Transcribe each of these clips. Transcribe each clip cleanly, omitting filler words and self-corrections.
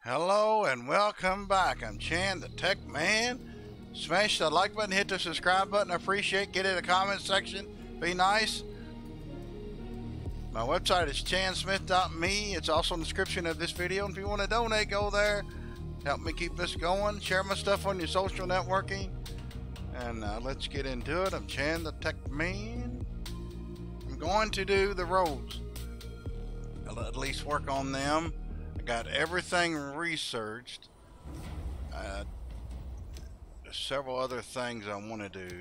Hello and welcome back. I'm Chan, the Tech Man. Smash the like button, hit the subscribe button. I appreciate. Get in the comment section. Be nice. My website is chansmith.me. It's also in the description of this video. And if you want to donate, go there. Help me keep this going. Share my stuff on your social networking. And let's get into it. I'm Chan, the Tech Man. I'm going to do the roads. I'll at least work on them. I got everything researched. There's several other things I want to do.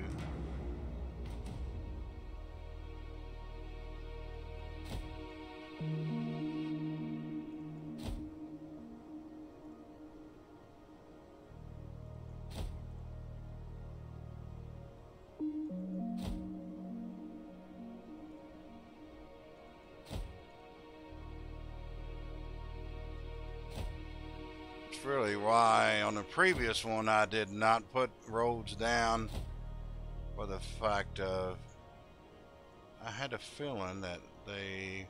Really why on the previous one I did not put roads down, for the fact of I had a feeling that they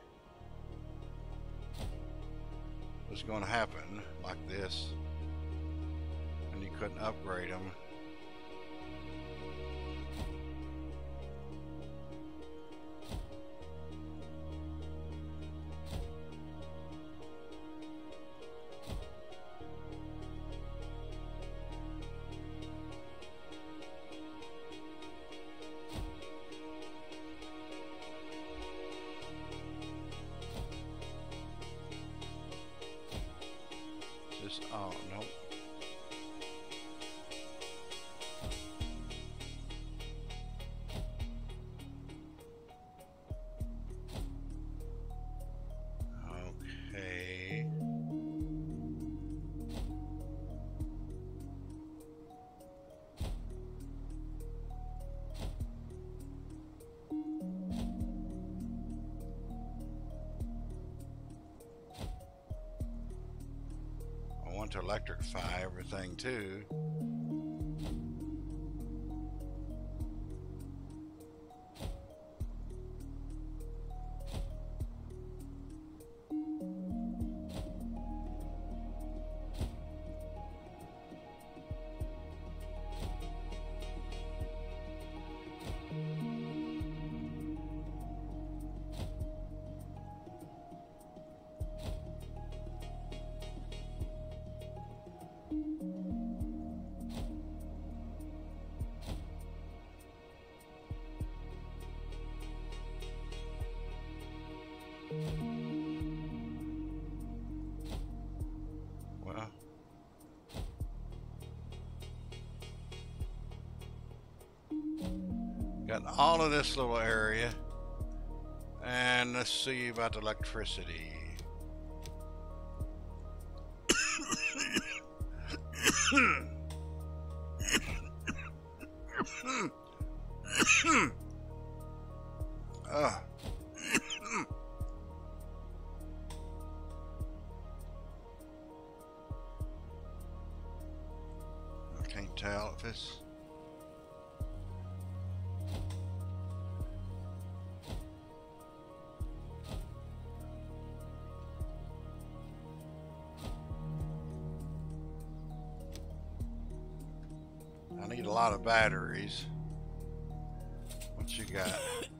was going to happen like this and you couldn't upgrade them. Oh, nope. Okay. To electrify everything too. Well, got all of this little area, and let's see about the electricity. I can't tell if it's I need a lot of batteries. What you got?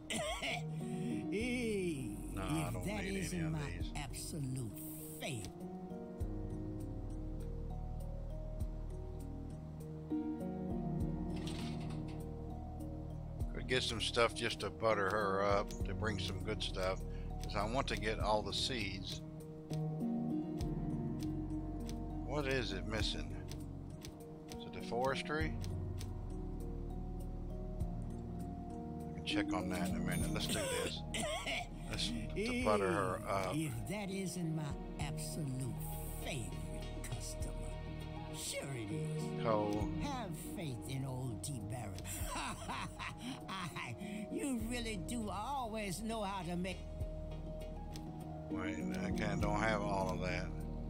No, I don't need any of these. Absolute faith. Could get some stuff just to butter her up, to bring some good stuff, because I want to get all the seeds. What is it missing? Is it the forestry? I can check on that in a minute. Let's do this. Let's to butter her up. If that isn't my absolute favorite customer. Sure it is. Coal. Have faith in old T. Barrett. You really do always know how to make... Wait, I don't have all of that.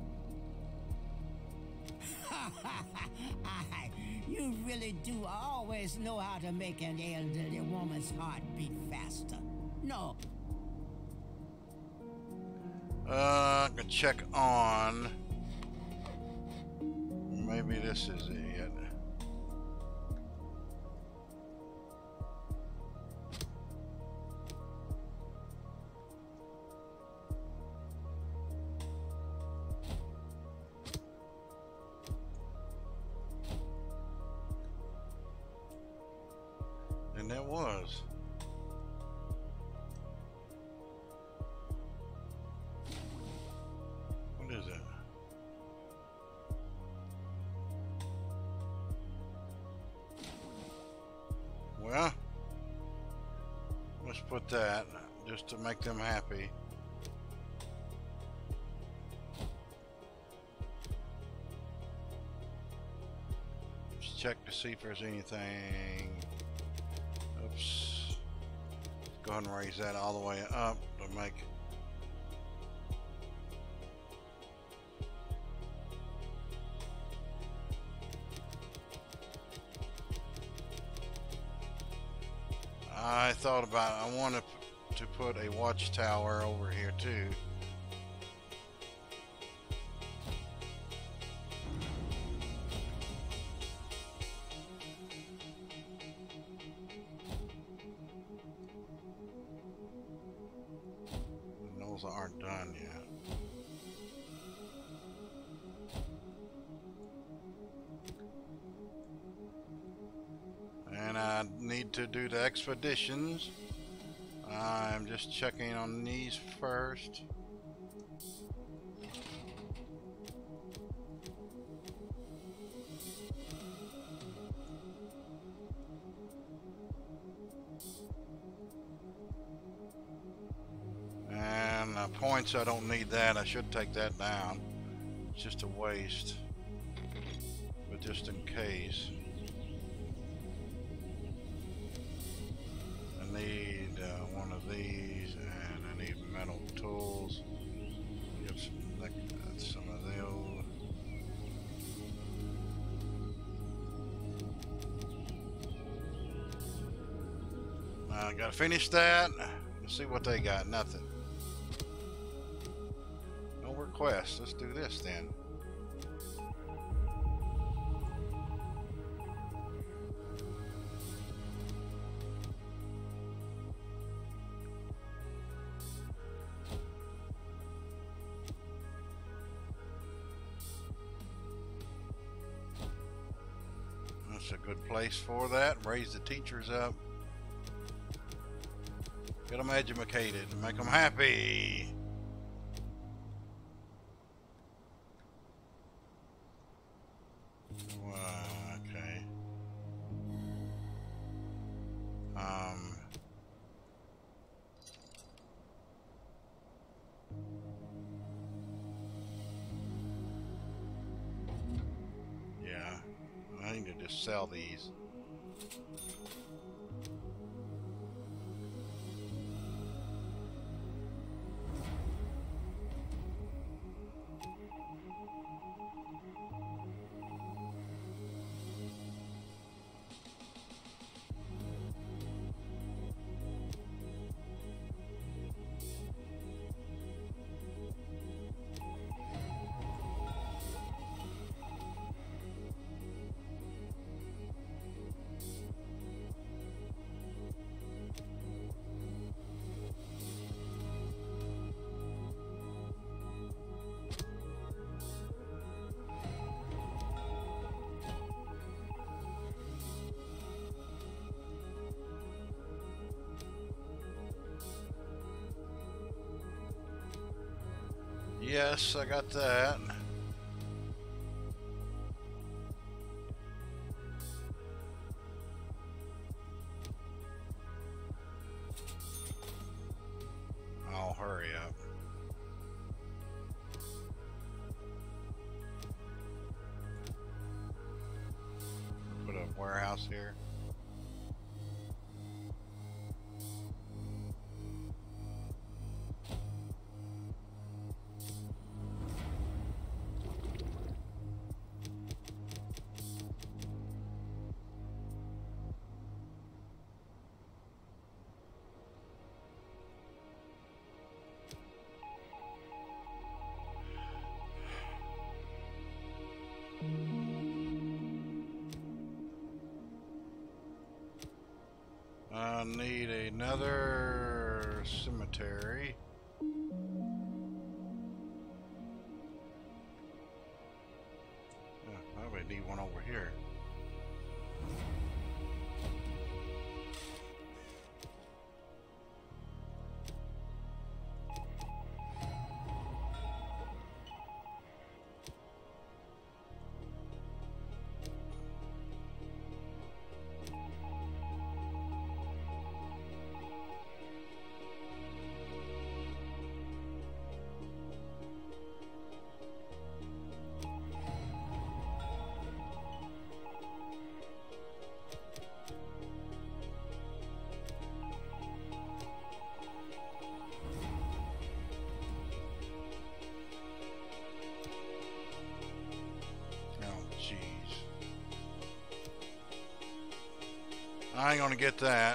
You really do always know how to make an elderly woman's heart beat faster. No. I can check on maybe this is it. And that was. What is it? Well, let's put that just to make them happy. Let's check to see if there's anything. Oops. Let's go ahead and raise that all the way up to make. I thought about it. I wanted to put a watchtower over here too. And those aren't done yet. And I need to do the expeditions. I'm just checking on these first. And points, I don't need that. I should take that down. It's just a waste. But just in case. I need one of these, and I need metal tools. Get some of those. I gotta finish that. Let's see what they got. Nothing. No requests. Let's do this then. That's a good place for that. Raise the teachers up. Get them educated and make them happy. Okay. Yeah, I need to just sell these. Yes, I got that. I'll hurry up. Put a warehouse here. I need another cemetery. I need one over here. I ain't gonna get that.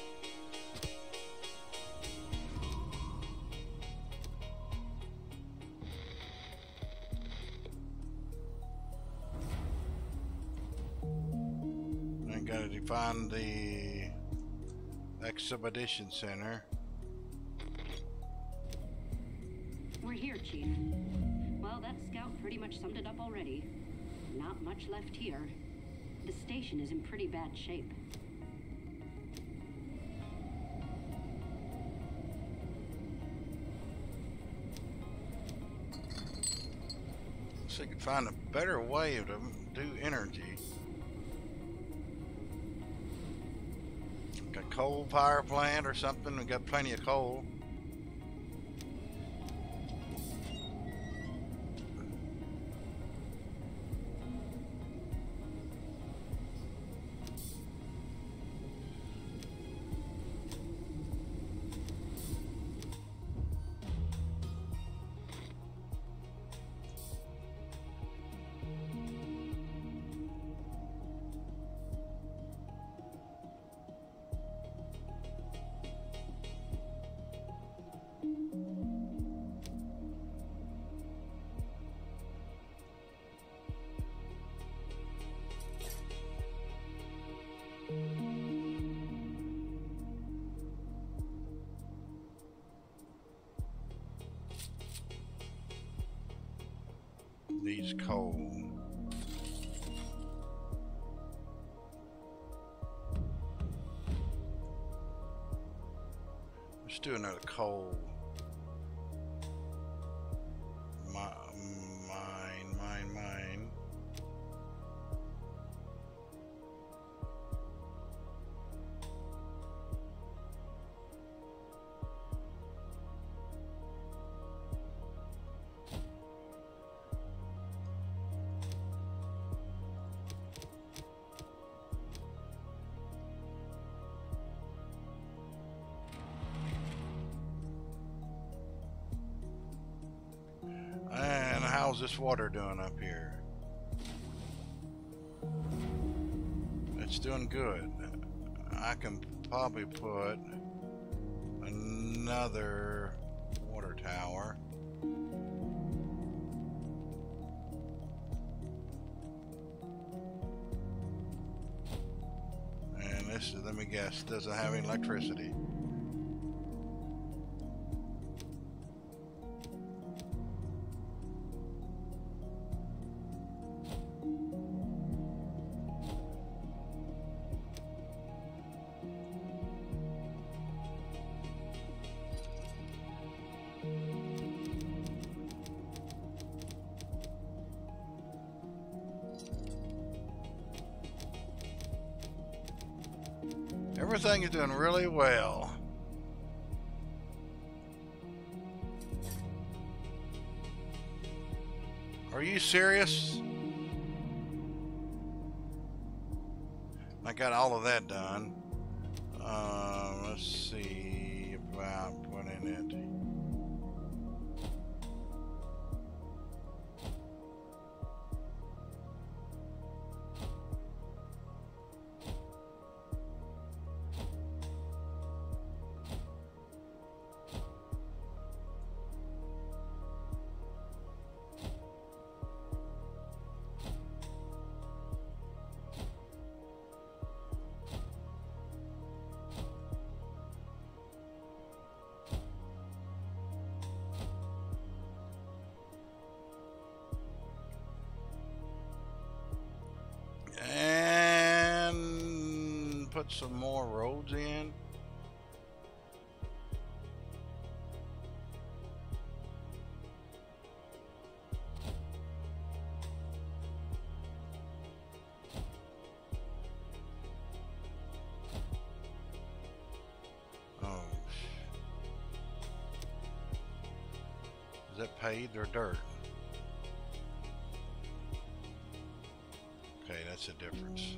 I gotta define the exhibition center. We're here, Chief. Well, that scout pretty much summed it up already. Not much left here. The station is in pretty bad shape. So you can find a better way to do energy. Like a coal power plant or something. We got plenty of coal. Needs coal. Let's do another coal. Mine. And how's this water doing up here? It's doing good. I can probably put another water tower. And this, let me guess, doesn't have any electricity. Everything is doing really well. Are you serious? I got all of that done. Let's see about putting it. put some more roads in. Is that paved or dirt? Okay, that's a difference.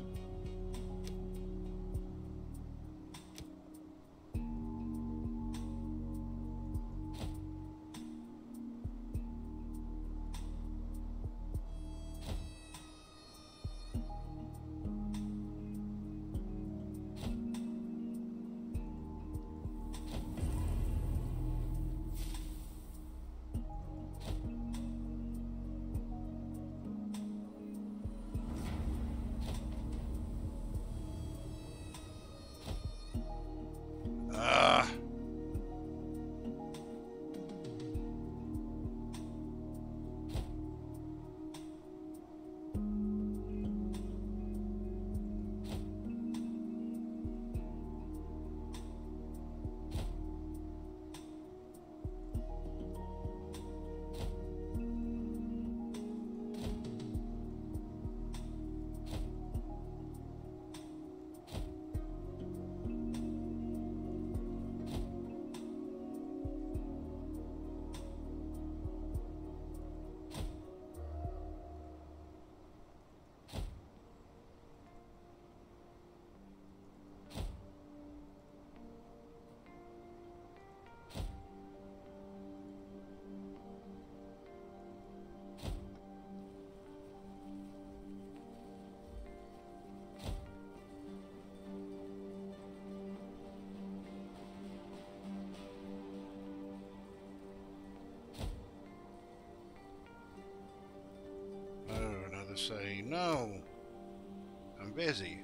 Say no, I'm busy.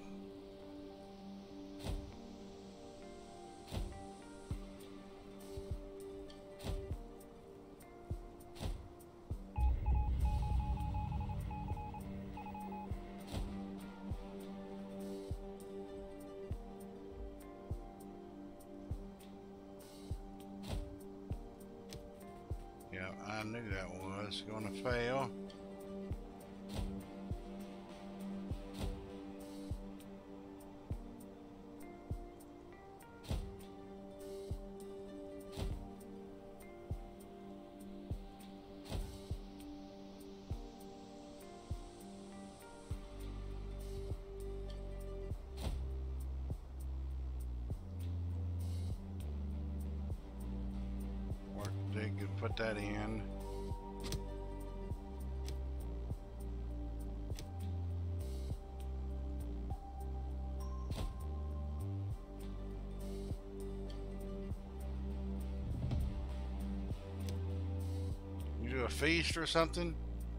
Yeah, I knew that was going to fail. Dig and put that in. You do a feast or something?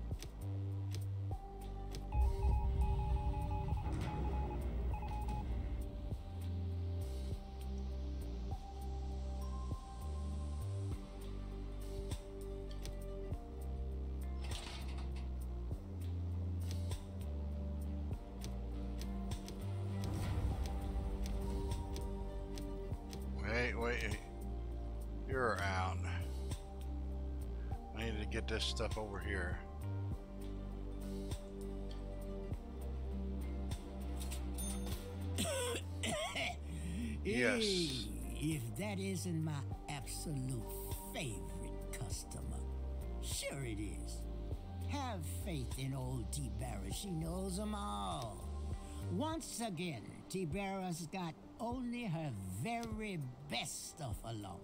Wait, you're out. I need to get this stuff over here. Yes. If that isn't my absolute favorite customer, sure it is. Have faith in old T-Barra. She knows them all. Once again, T-Barra's got only her very best stuff along.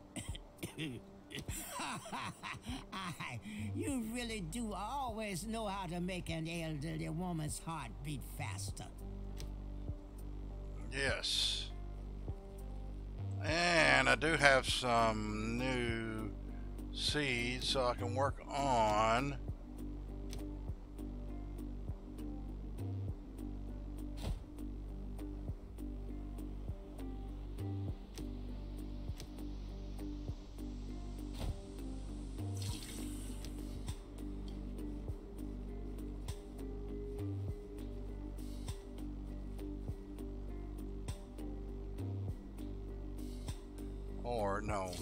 You really do always know how to make an elderly woman's heart beat faster. Yes. And I do have some new seeds so I can work on. or no.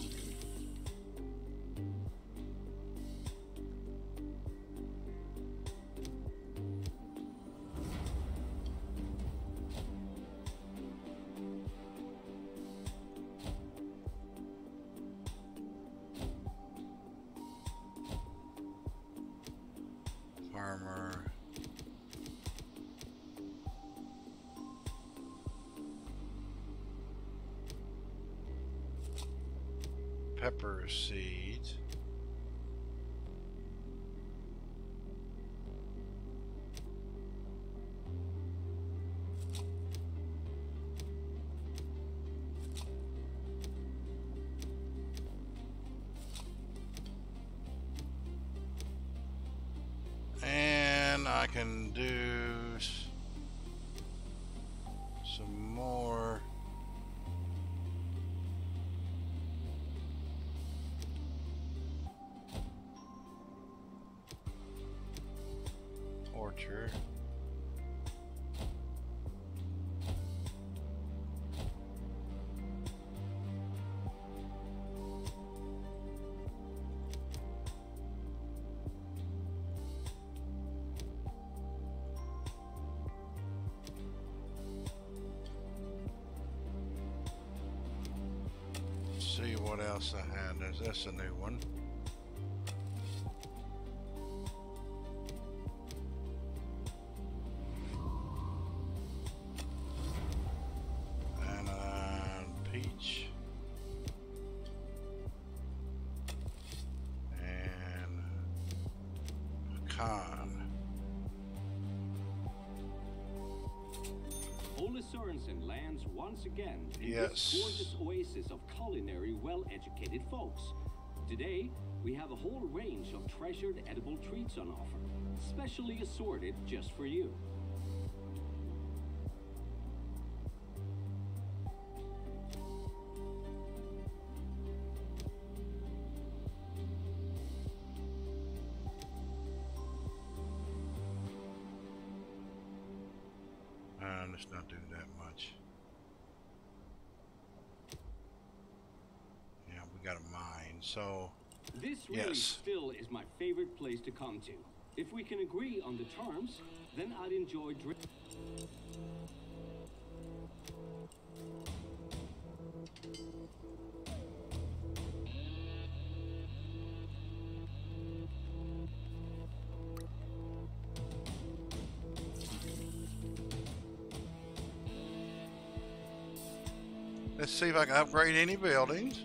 Farmer. Pepper seeds. And I can do some more orchard. See what else I had. That's a new one. And peach. And pecan. Ole Sorensen lands once again in Yes. this gorgeous oasis of culinary, well-educated folks. Today, we have a whole range of treasured edible treats on offer, specially assorted just for you. Let's not do that much. Yeah, we got a mine, so This really yes. still is my favorite place to come to. If we can agree on the terms, then I'd enjoy drink. Let's see if I can upgrade any buildings.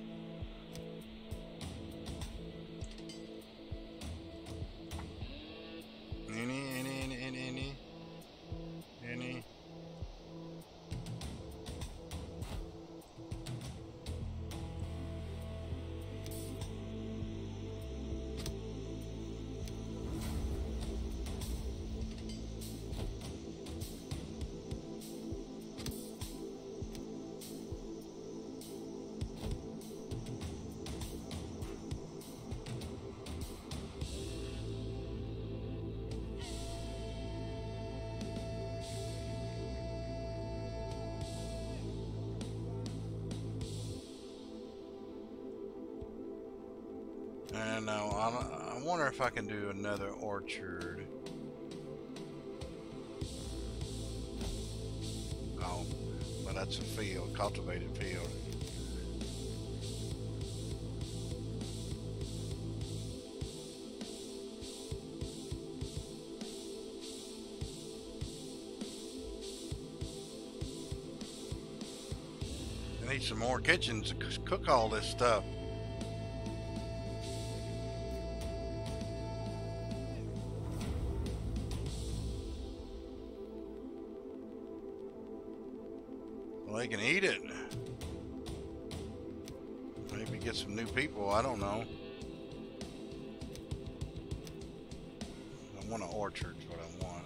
Any. And now I wonder if I can do another orchard. Oh, but that's a field, cultivated field. I need some more kitchens to cook all this stuff. Well, they can eat it. Maybe get some new people, I don't know. I want an orchard is what I want.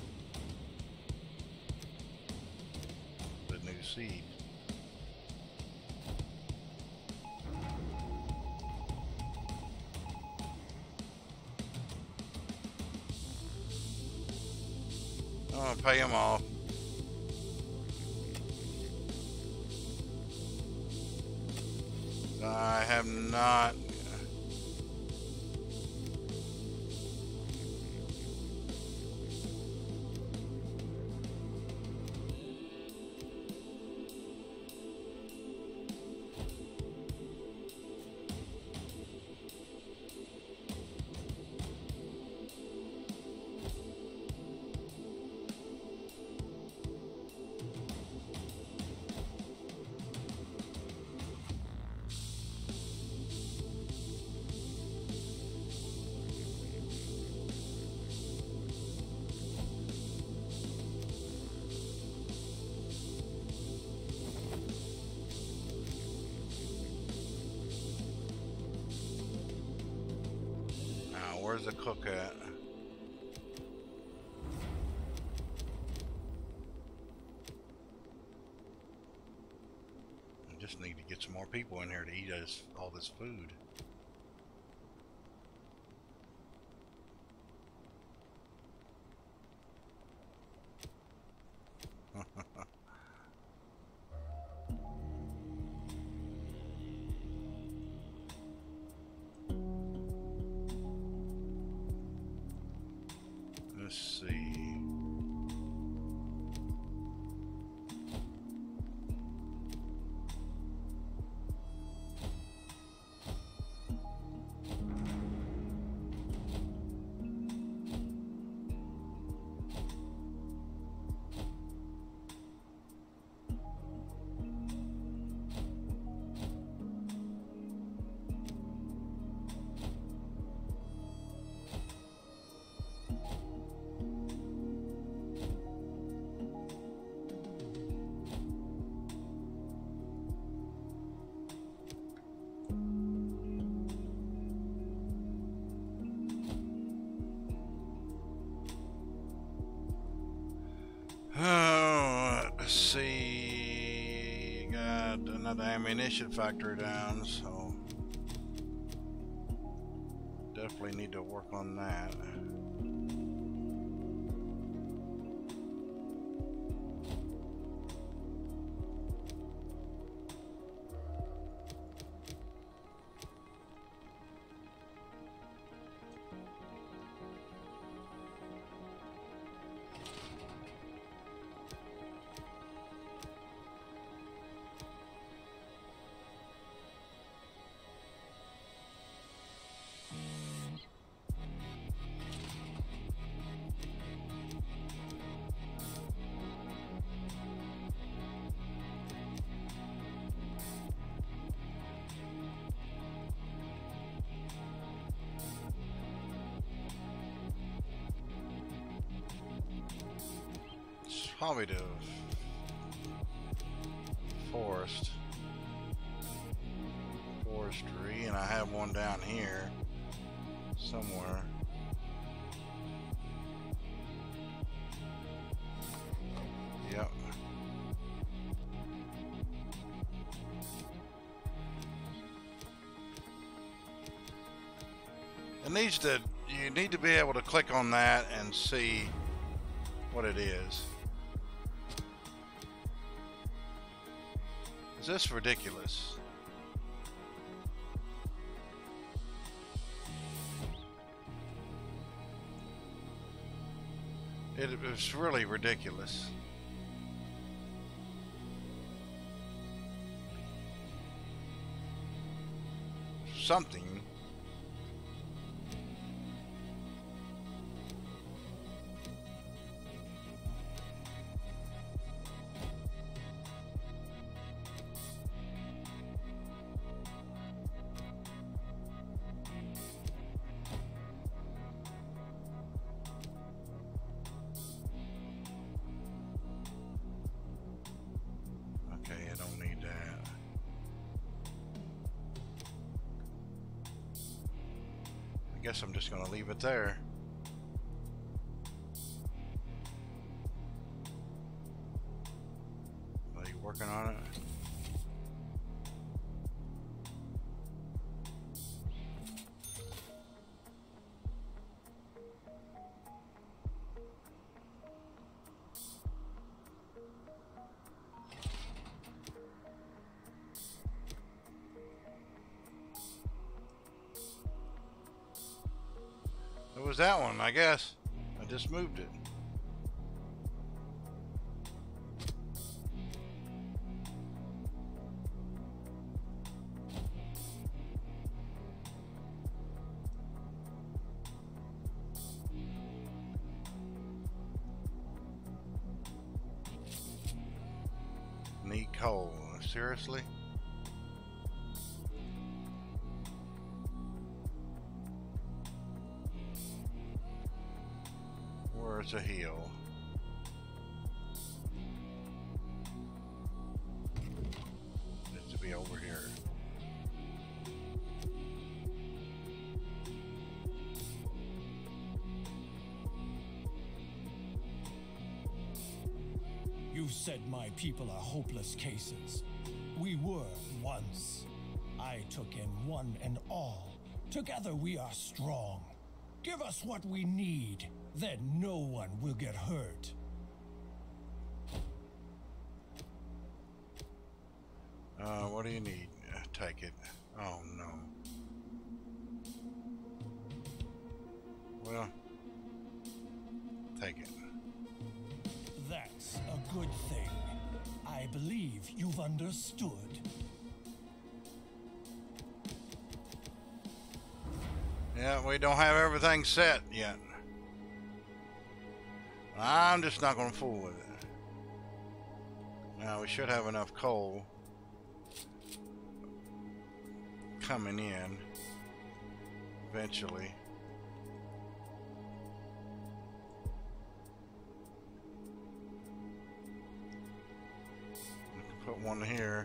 The new seed. I'm gonna pay them off. have not. Where's the cook at? I just need to get some more people in here to eat all this food. Let's see. Oh, let's see. Got another ammunition factory down, so definitely need to work on that. Probably the forestry, and I have one down here somewhere. Yep. It needs to, you need to be able to click on that and see what it is. Is this ridiculous? It's really ridiculous. Something. I guess I'm just going to leave it there. Are you working on it? was that one, I guess. I just moved it. Need coal. Seriously? Where's a hill? Needs to be over here. You said my people are hopeless cases. We were once. I took in one and all. Together we are strong. Give us what we need, then no one will get hurt. What do you need? Take it. Oh no. Well, take it. That's a good thing. I believe you've understood. Yeah, we don't have everything set yet. I'm just not going to fool with it. Now, we should have enough coal coming in eventually. We can put one here.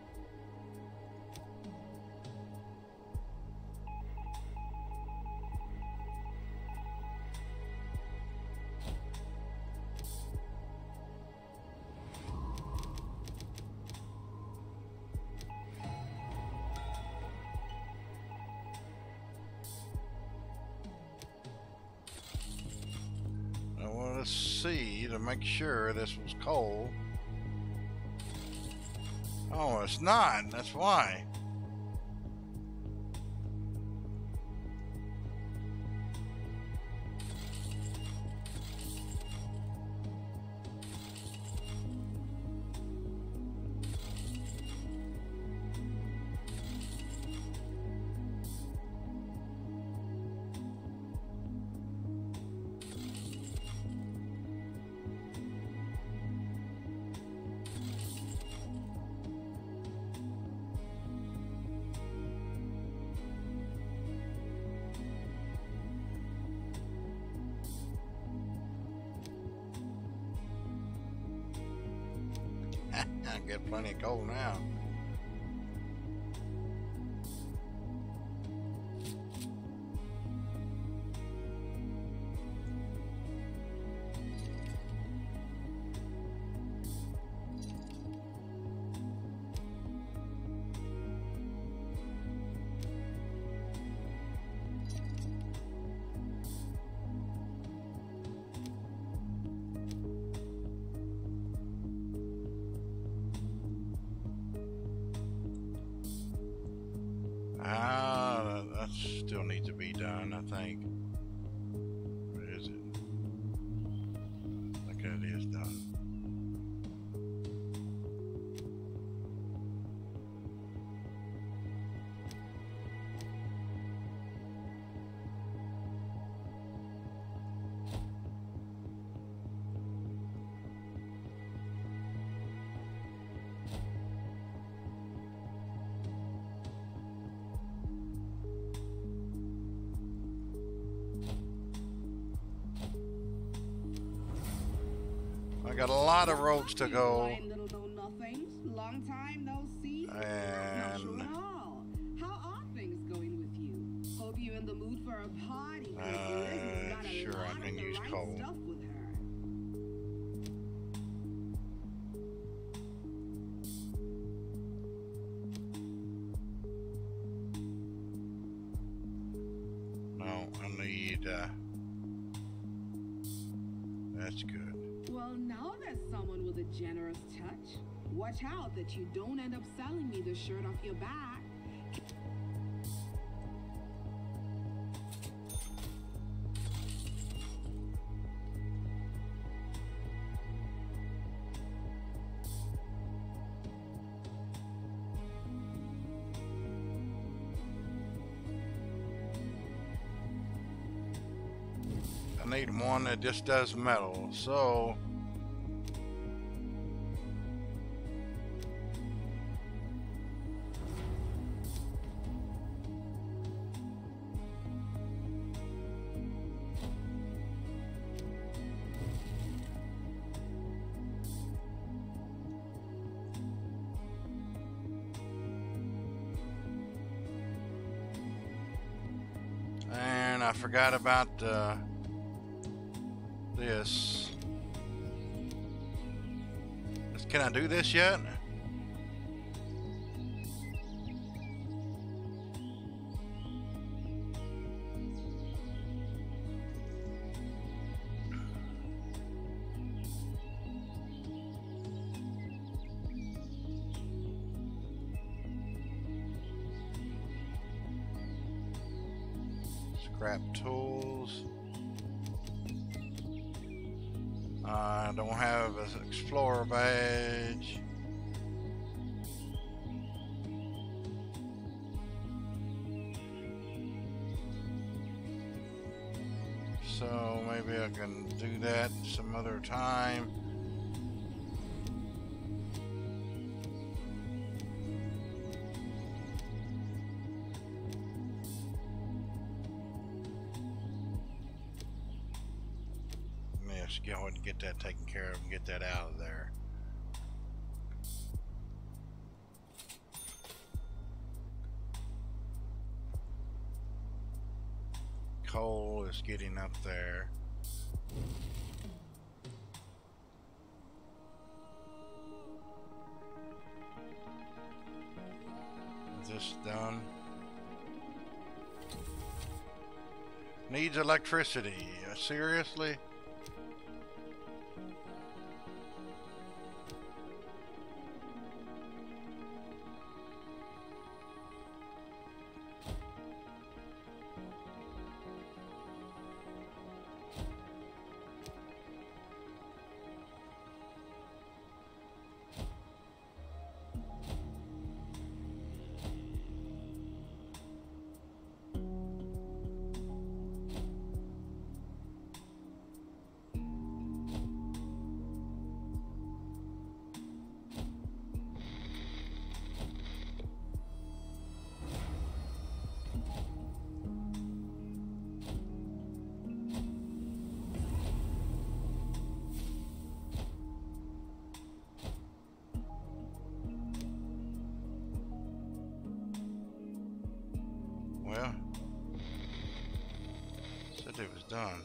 See to make sure this was coal. Oh, it's not. That's why. I get plenty of coal now. That still needs to be done, I think. What is it? Okay, it is done. I got a lot of roads to go. Long time no see. And Not sure at all. How are things going with you? Hope you're in the mood for a party. Sure, I can use coal. Stuff with her. No, I need. That's good. Well, now there's someone with a generous touch. Watch out that you don't end up selling me the shirt off your back. need one that just does metal, so and I forgot about this. Can I do this yet? Scrap tools. I don't have an explorer badge. So maybe I can do that some other time. Go ahead and get that taken care of and get that out of there. Coal is getting up there. Is this done? Needs electricity. Seriously? Well, said it was done.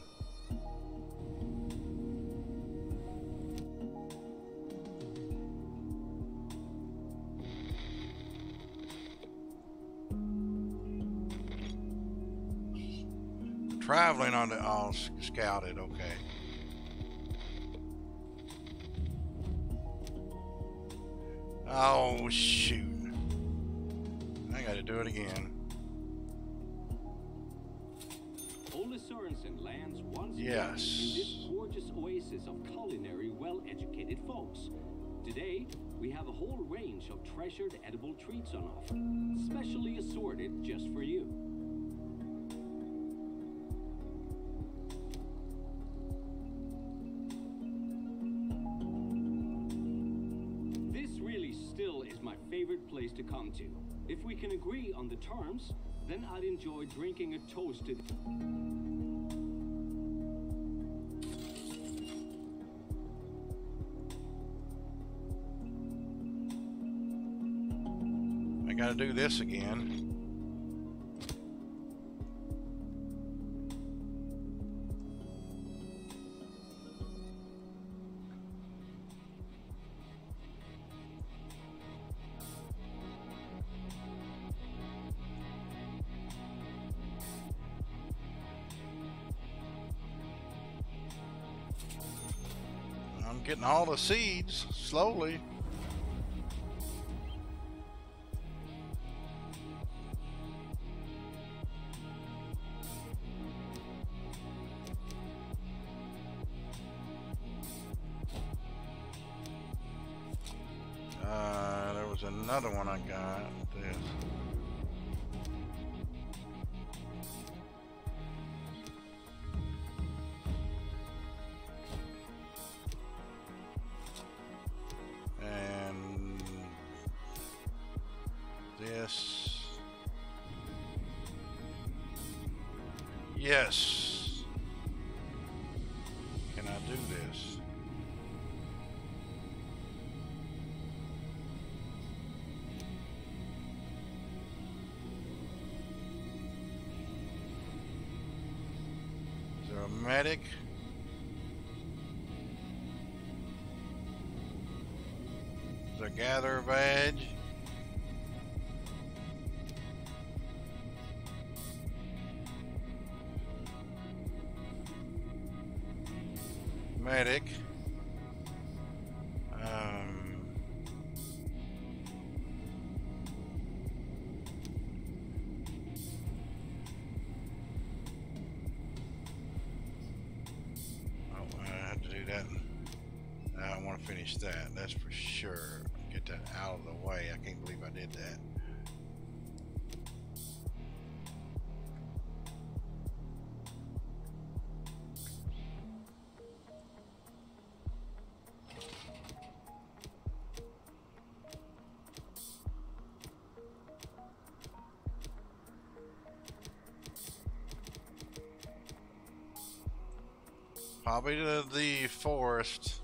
Traveling on the all scouted, okay. Oh shoot. I gotta do it again. Sorensen lands once yes. again in this gorgeous oasis of culinary, well-educated folks. Today, we have a whole range of treasured edible treats on offer, specially assorted just for you. This really still is my favorite place to come to. If we can agree on the terms, then I'd enjoy drinking a toast to... I gotta do this again. I'm getting all the seeds slowly. There was another one I got. This. Yes. Can I do this? Is there a medic? Is there a gatherer badge? Medic. Oh, I have to do that. I want to finish that. That's for sure. Get that out of the way. I can't believe I did that. Probably to the forest.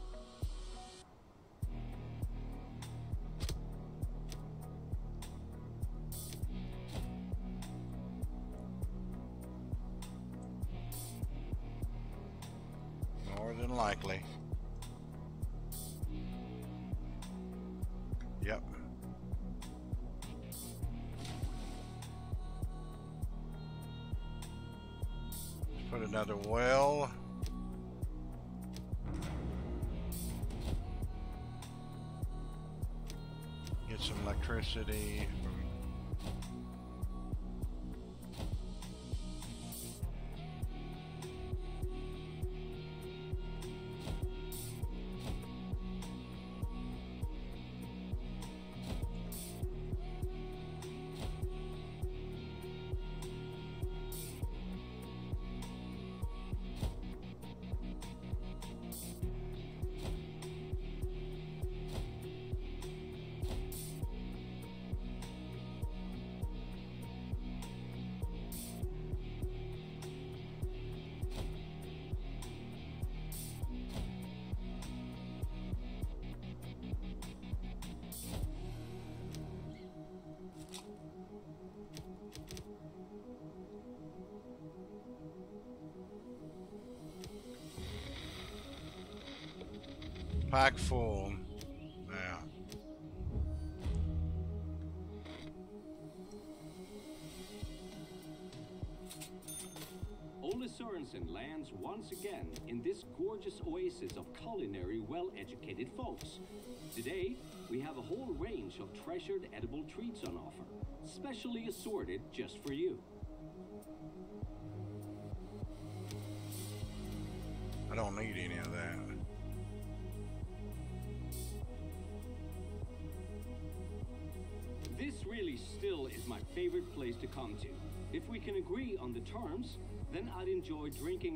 More than likely. Yep. Let's put another well. Get some electricity from pack full. Yeah. Ole Sorensen lands once again in this gorgeous oasis of culinary, well-educated folks. Today, we have a whole range of treasured edible treats on offer, specially assorted just for you. I don't need any of that. This really still is my favorite place to come to. If we can agree on the terms, then I'd enjoy drinking.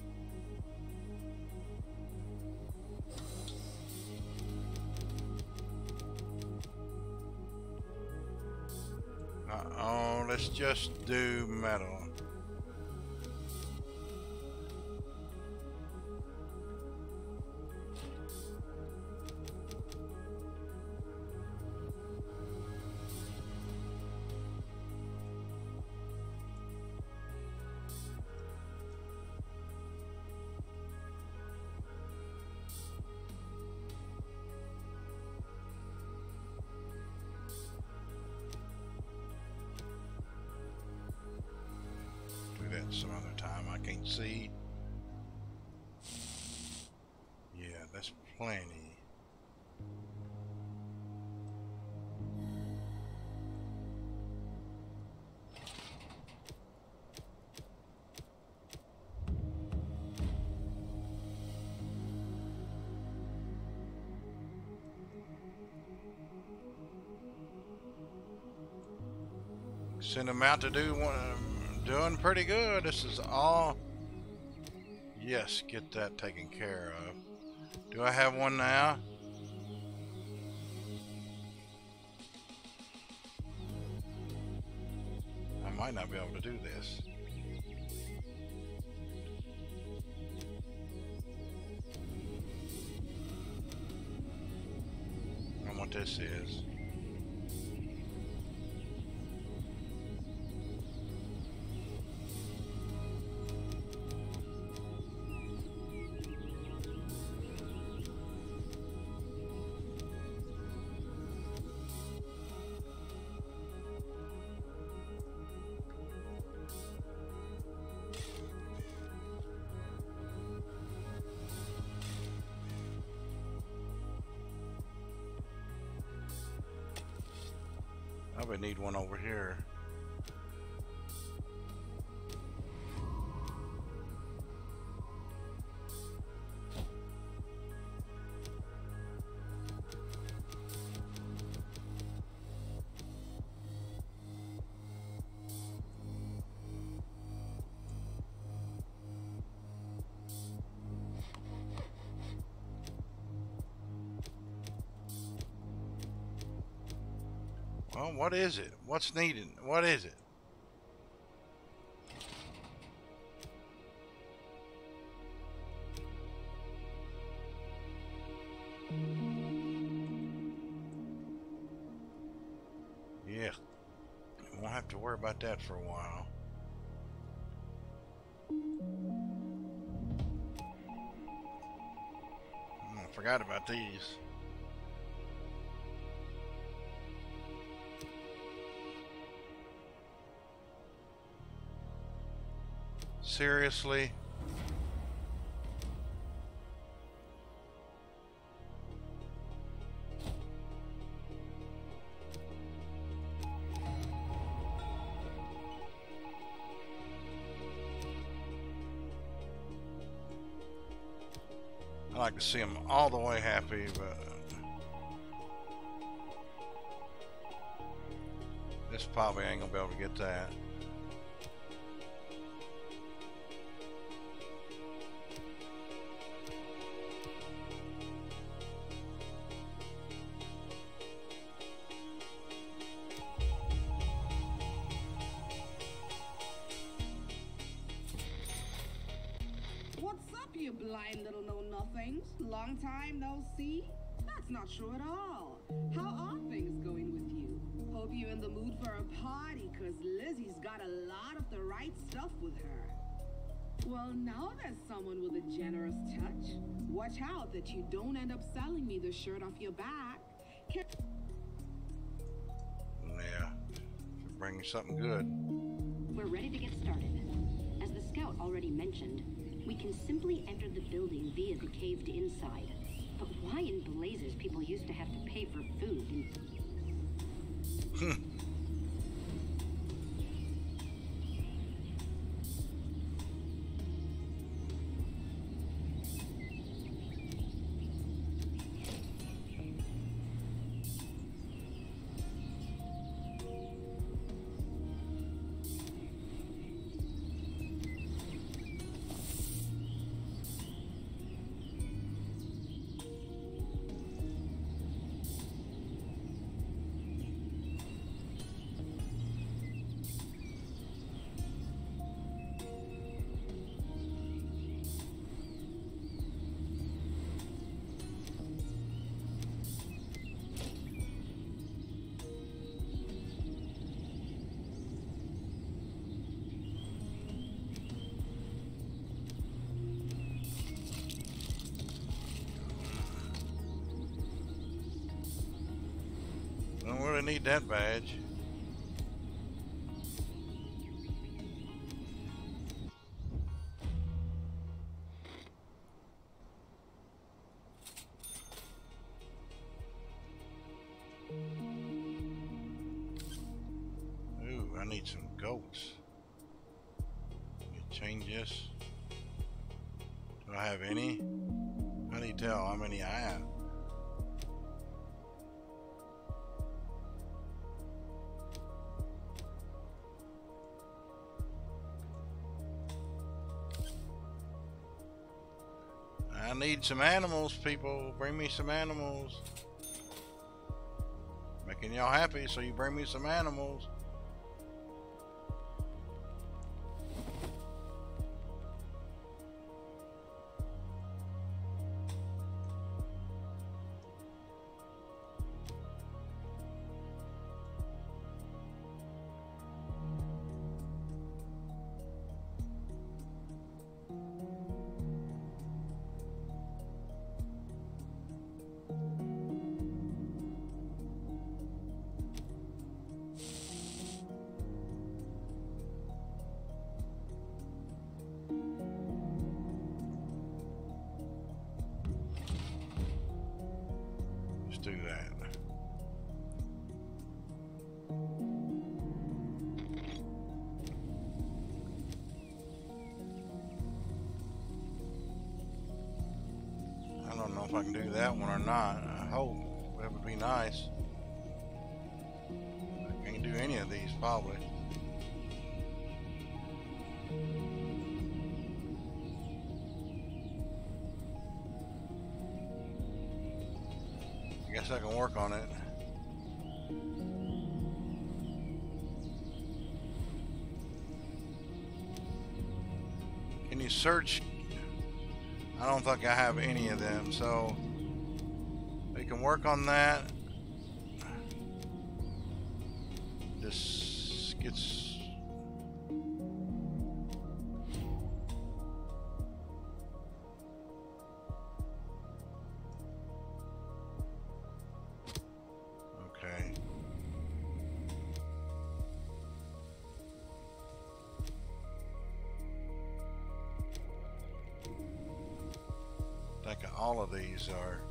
Uh-oh, let's just do metal. Some other time. I can't see. Yeah, that's plenty. Send them out to do one. Doing pretty good. This is all. Yes, get that taken care of. Do I have one now? I might not be able to do this. what this is. I would need one over here. Well, what is it? What's needed? What is it? Yeah, won't have to worry about that for a while. I forgot about these. Seriously? I like to see them all the way happy, but this probably ain't gonna be able to get that. You blind little know-nothings. Long time no see? That's not true at all. How are things going with you? Hope you're in the mood for a party, cause Lizzie's got a lot of the right stuff with her. Well, now there's someone with a generous touch. Watch out that you don't end up selling me the shirt off your back. Yeah, should bring you something good. We're ready to get started. As the scout already mentioned, we can simply enter the building via the caved inside. But why in blazes people used to have to pay for food? Don't really need that badge. Ooh, I need some goats. Let me change this. Do I have any? How do you tell how many I have? I need some animals, people. Bring me some animals. Making y'all happy, so you bring me some animals. do that. I don't know if I can do that one or not. I hope. That would be nice. I can't do any of these, probably. I guess I can work on it. Can you search? I don't think I have any of them, so we can work on that. This gets... Okay. I think all of these are...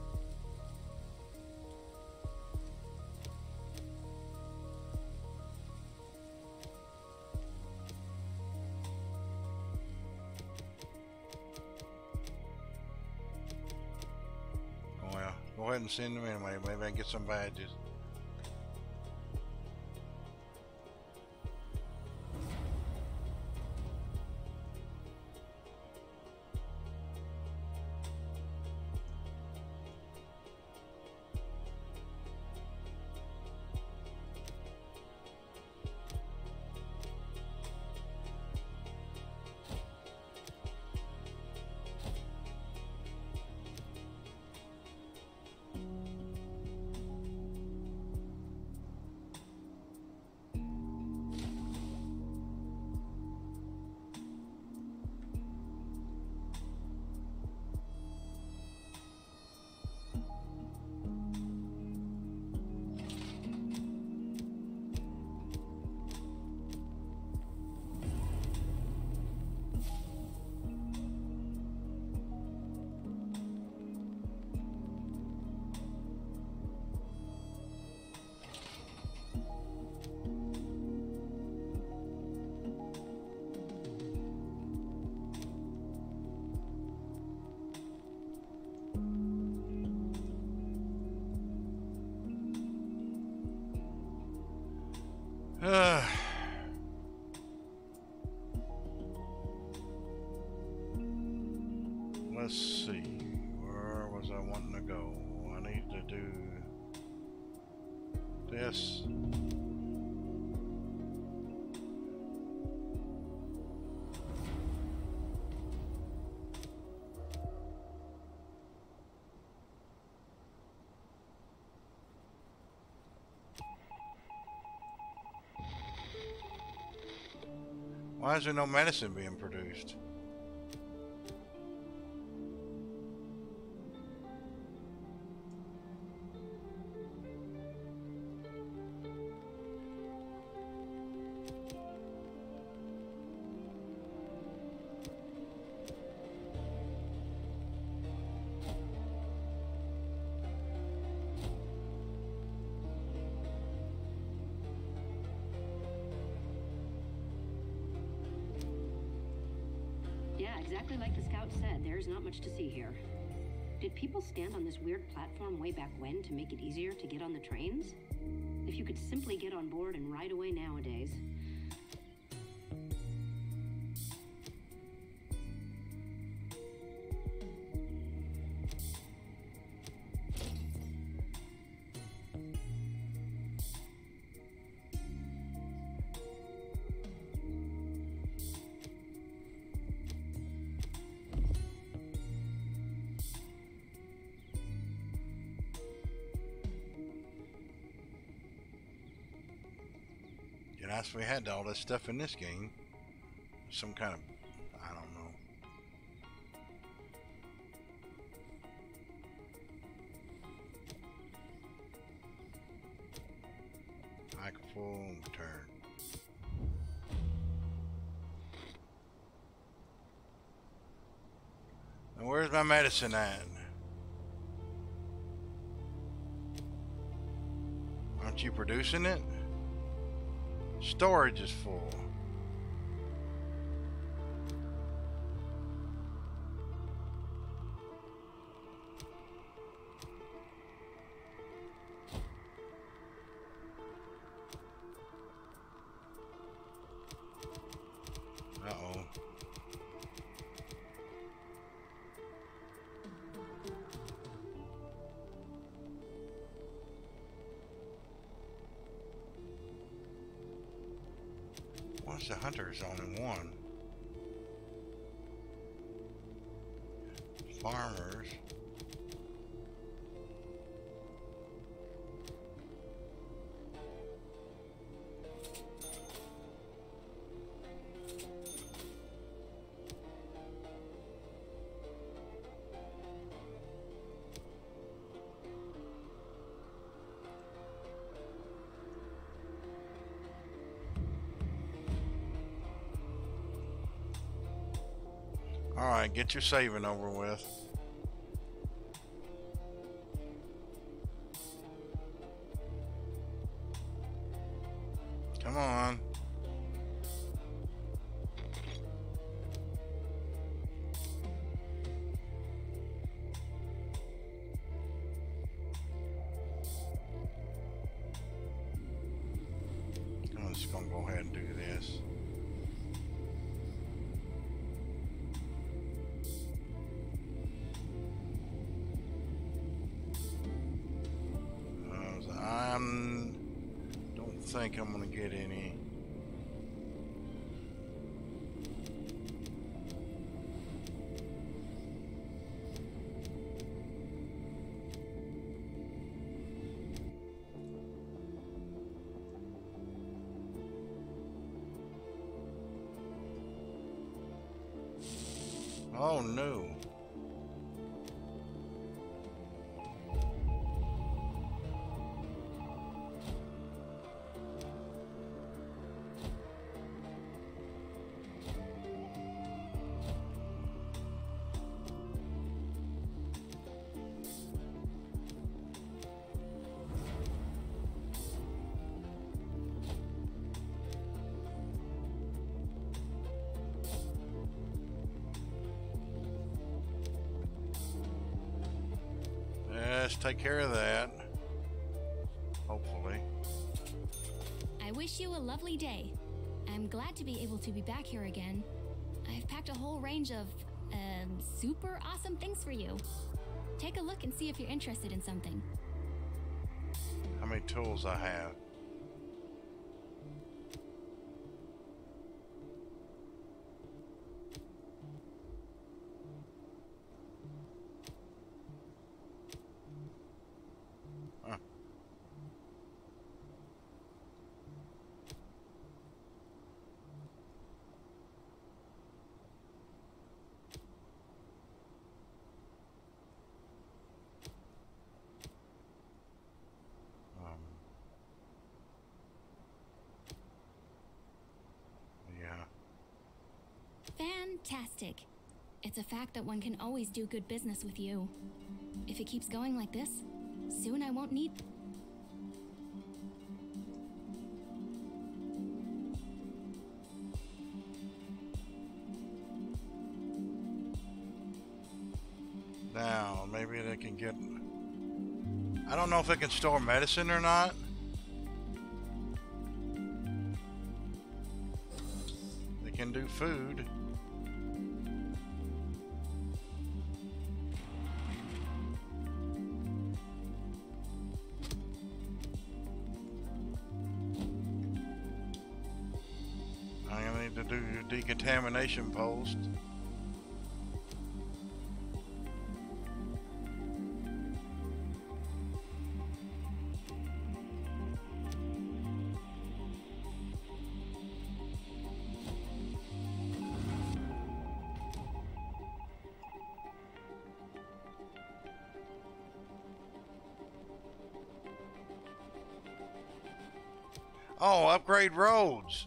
Well, go ahead and send them anyway. Maybe I can get some badges. Let's see, where was I wanting to go? I need to do this. Why is there no medicine being produced? Yeah, exactly like the scout said, there's not much to see here. Did people stand on this weird platform way back when to make it easier to get on the trains? If you could simply get on board and ride away nowadays. And as we had all this stuff in this game, some kind of, I don't know. Microphone turn. Now where's my medicine at? Aren't you producing it? Storage is full. Uh-oh. What's the hunter's only one? Farmers. Alright, get your saving over with. Come on. I'm just gonna go ahead and do this. I think I'm gonna get any. Oh no. Let's take care of that. Hopefully. I wish you a lovely day. I'm glad to be able to be back here again. I've packed a whole range of, super awesome things for you. Take a look and see if you're interested in something. How many tools I have? Fantastic. It's a fact that one can always do good business with you. If it keeps going like this, soon I won't need... Now, maybe they can get... I don't know if they can store medicine or not. They can do food. I'm gonna need to do your decontamination post. Oh, upgrade roads.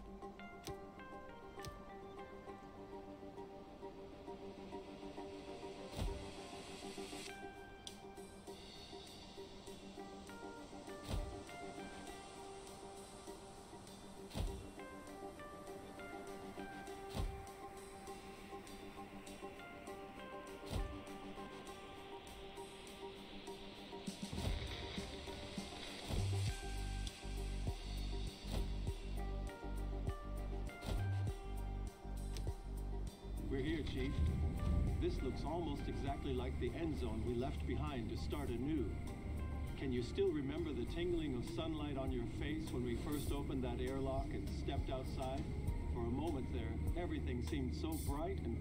Chief. This looks almost exactly like the Endzone we left behind to start anew. Can you still remember the tingling of sunlight on your face when we first opened that airlock and stepped outside? For a moment there, everything seemed so bright and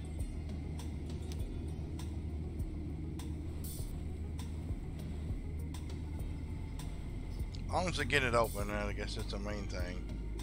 As long as they get it open, I guess that's the main thing.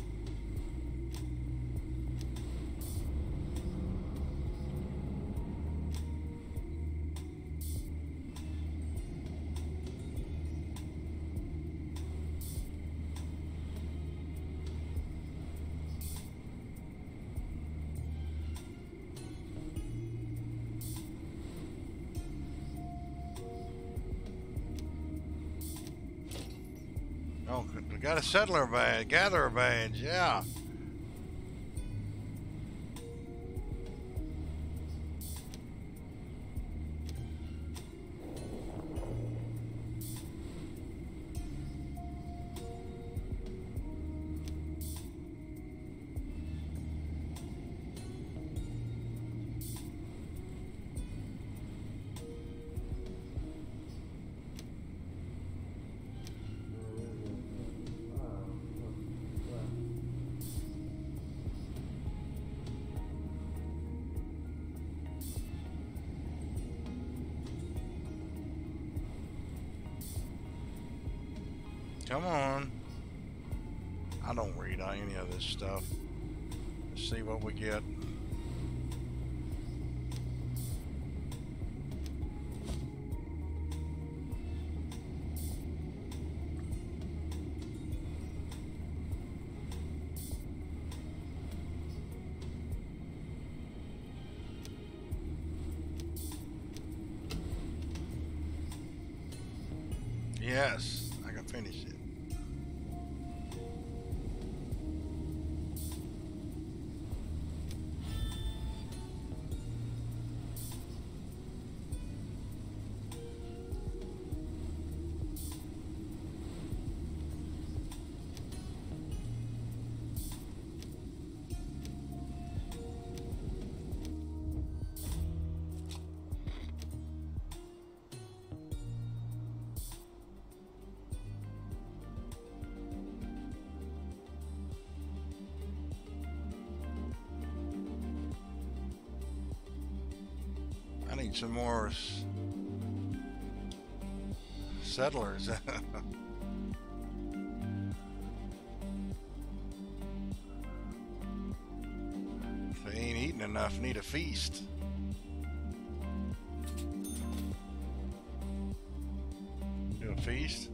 Oh, we got a settler badge, gatherer badge, yeah. Come on. I don't read any of this stuff. Let's see what we get. Yes, I can finish it. I need some more settlers. If they ain't eating enough, need a feast. Do a feast.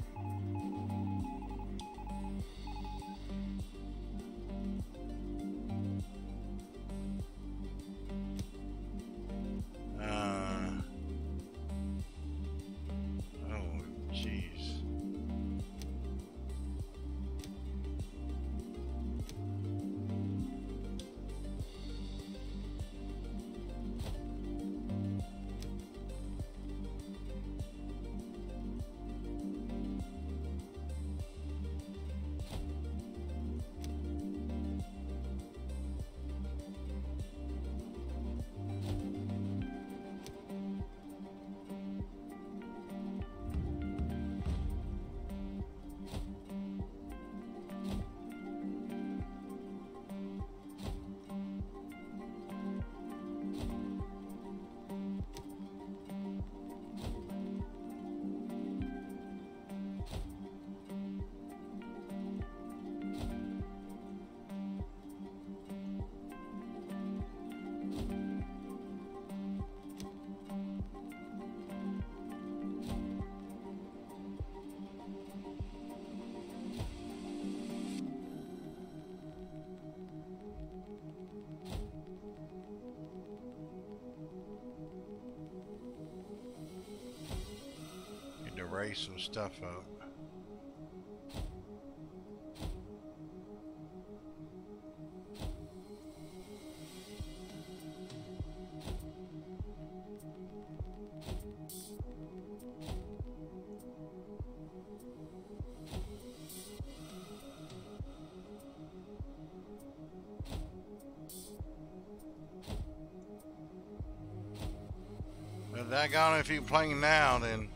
Raise some stuff up. But daggone, if you playing now, then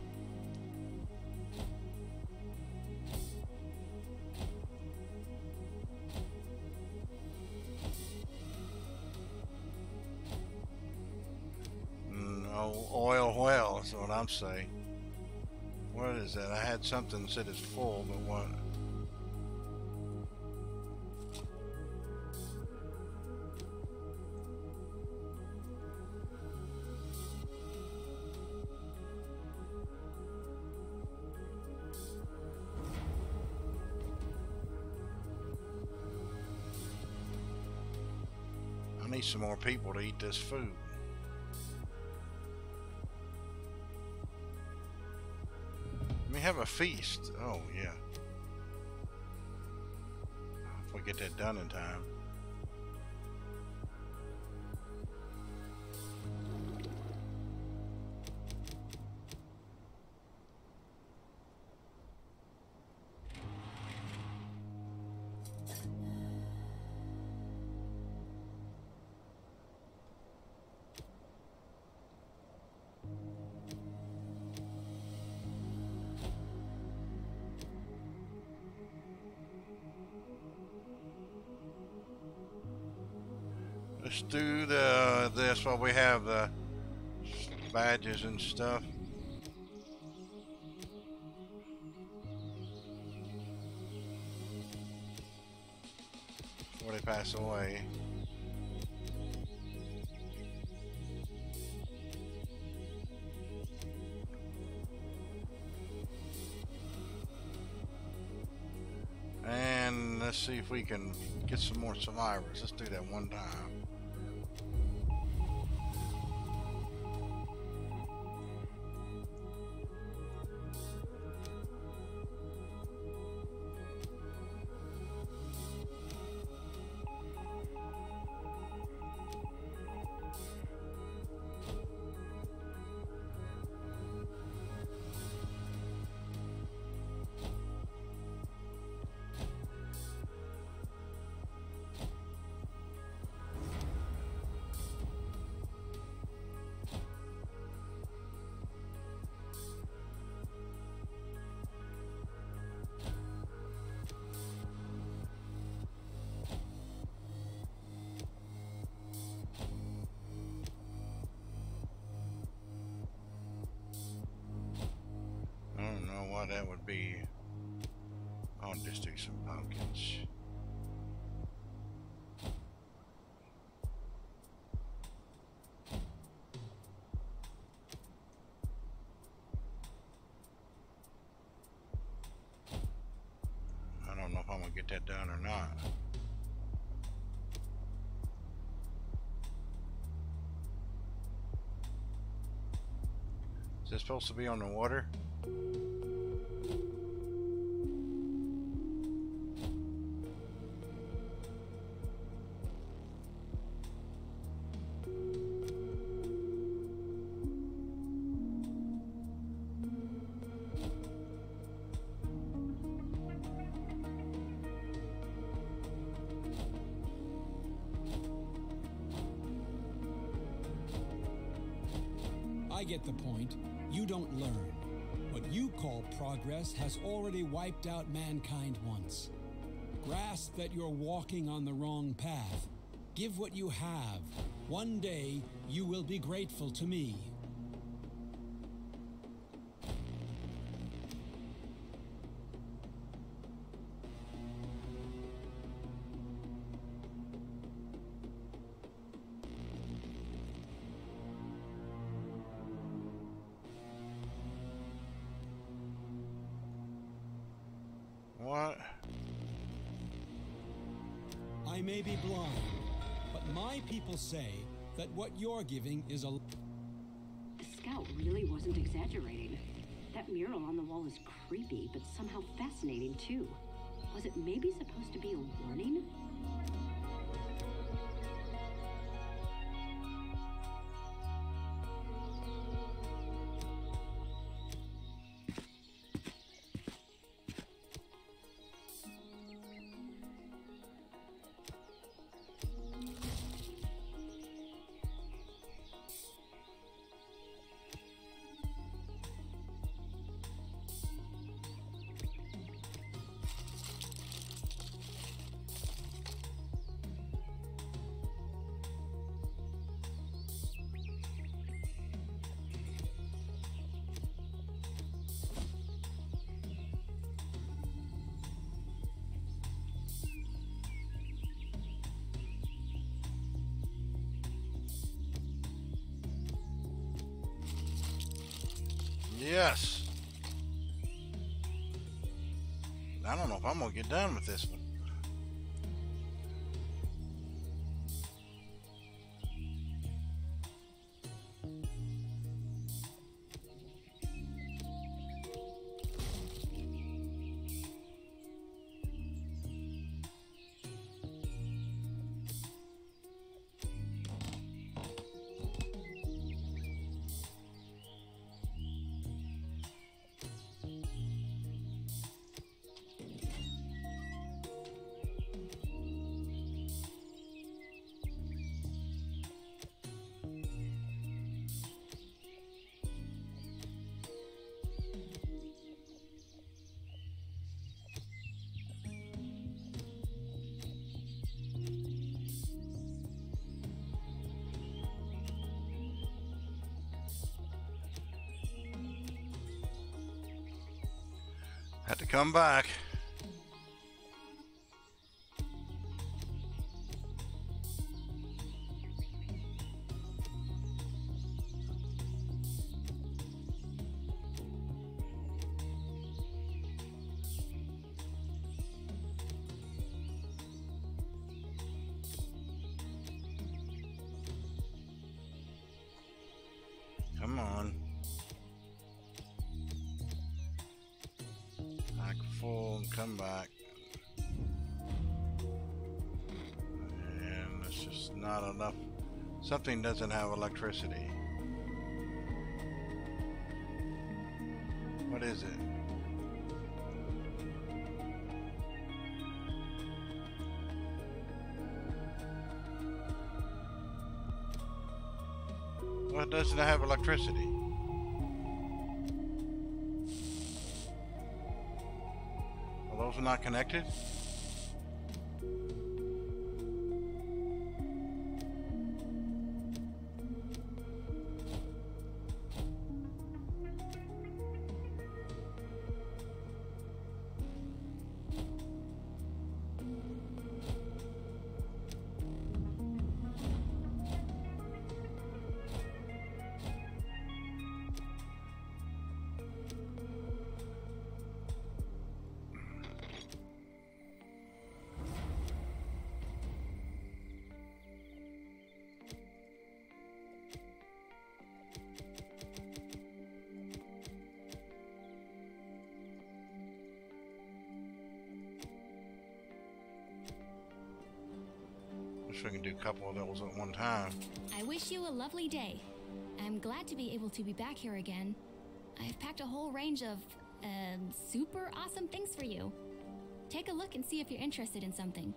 oil well is what I'm saying. What is that? I had something that said it's full, but what? I need some more people to eat this food. Let me have a feast. Oh, yeah. If we get that done in time. Let's do this while we have the badges and stuff. Before they pass away. And let's see if we can get some more survivors. Let's do that one time. That would be, I'll just do some pumpkins. I don't know if I'm gonna get that done or not. Is this supposed to be on the water? I get the point. You don't learn. What you call progress has already wiped out mankind once. Grasp that you're walking on the wrong path. Give what you have. One day, you will be grateful to me. What? I may be blind, but my people say that what you're giving is a... The scout really wasn't exaggerating. That mural on the wall is creepy, but somehow fascinating too. Was it maybe supposed to be a warning? Yes. I don't know if I'm gonna get done with this one. Had to come back. Come on. Back full and come back. And it's just not enough. Something doesn't have electricity. What is it? What doesn't have electricity? Are those not connected? We can do a couple of those at one time. I wish you a lovely day. I'm glad to be able to be back here again. I've packed a whole range of, super awesome things for you. Take a look and see if you're interested in something.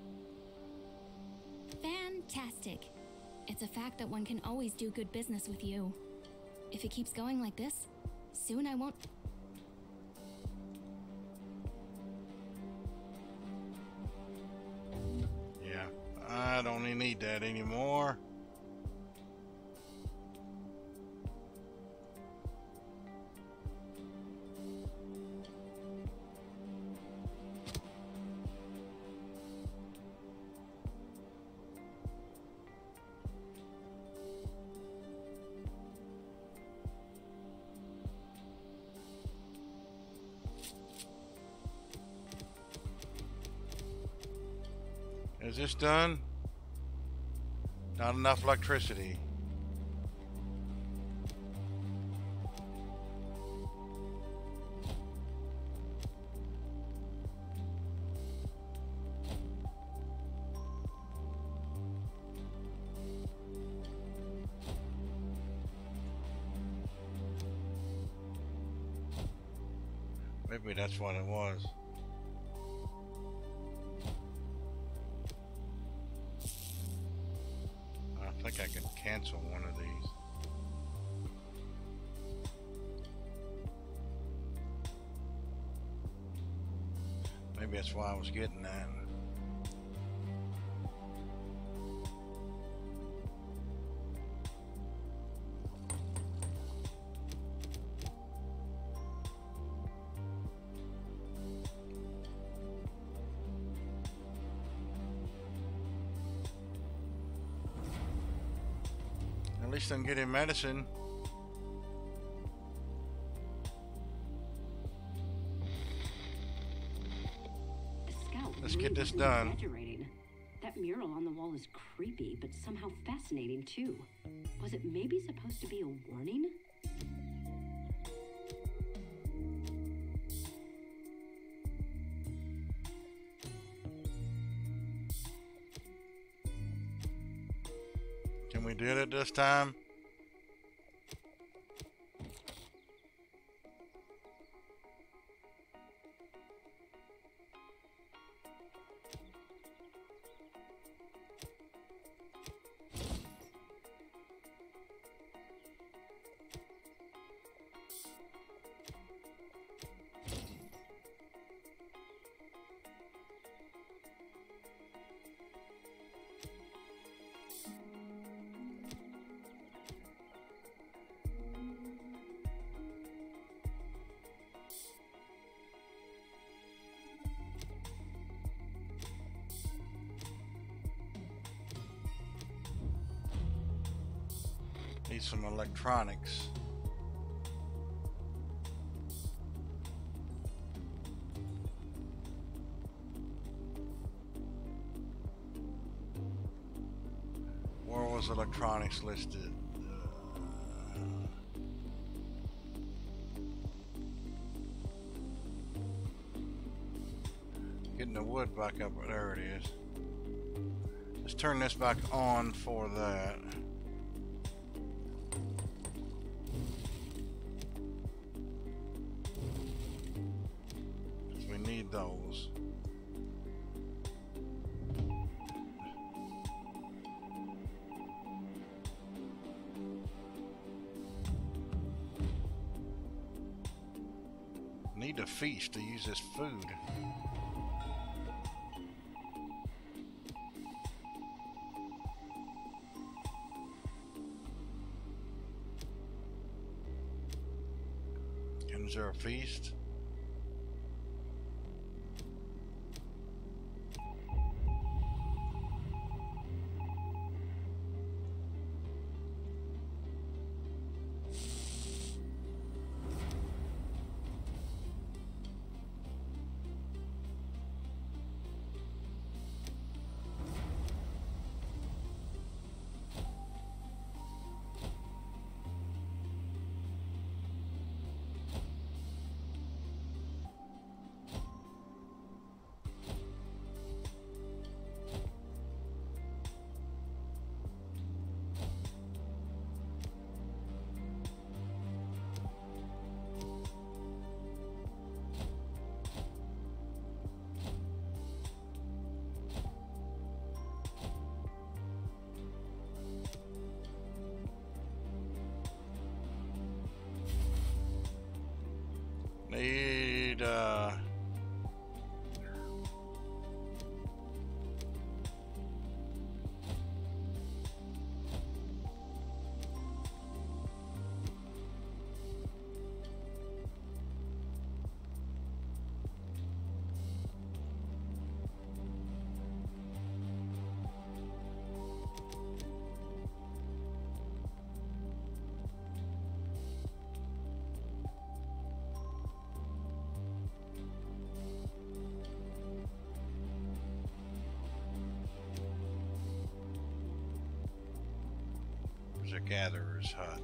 Fantastic. It's a fact that one can always do good business with you. If it keeps going like this, soon I won't... I don't even need that anymore. Is this done? Not enough electricity. Maybe that's what it was. I think I can cancel one of these. Maybe that's why I was getting that. At least I'm getting medicine. Let's get this isn't done. Exaggerating. That mural on the wall is creepy, but somehow fascinating too. Was it maybe supposed to be a warning? Can we do it this time? Need some electronics. Where was electronics listed? Getting the wood back up. There it is. Let's turn this back on for that. Need those. Need a feast to use this food. Is there a feast? Need a gatherer's hut.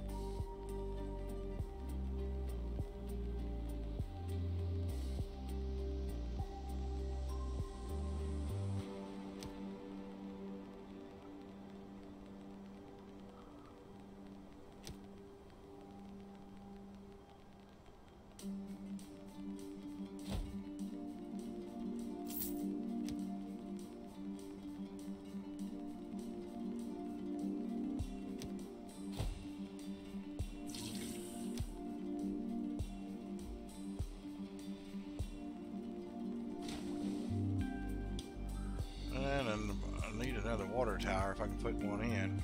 I need another water tower if I can put one in.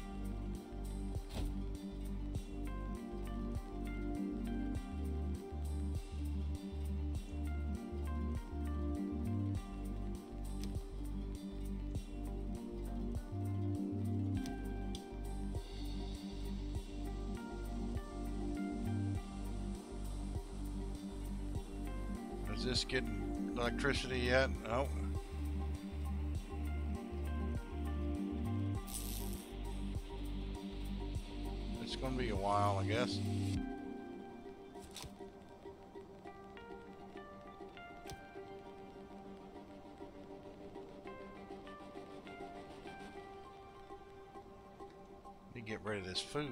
Is this getting electricity yet? No. gonna be a while, I guess. Let me get rid of this food.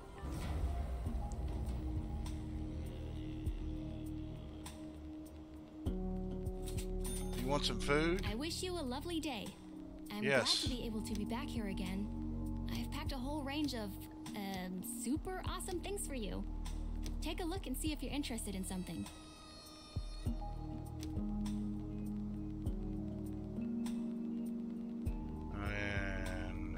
You want some food? I wish you a lovely day. I'm Yes. glad to be able to be back here again. I've packed a whole range of, super awesome things for you. Take a look and see if you're interested in something. And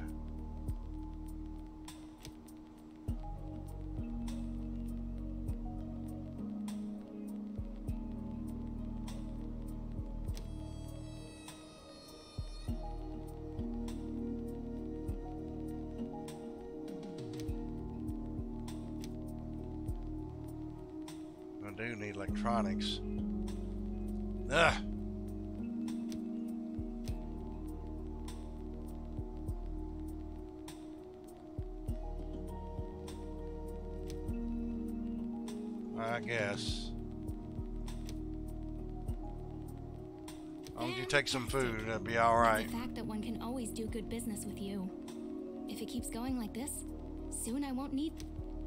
I do need electronics. Ugh. I guess. As long as you take some food, it'll be all right. The fact that one can always do good business with you. If it keeps going like this, soon I won't need...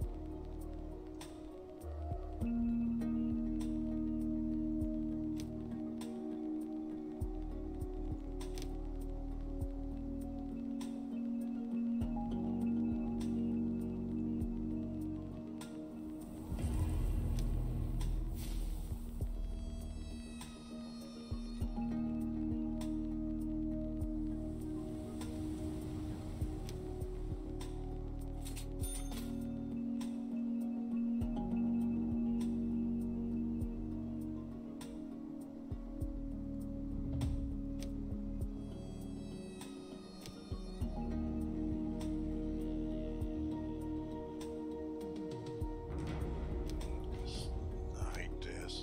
I hate this.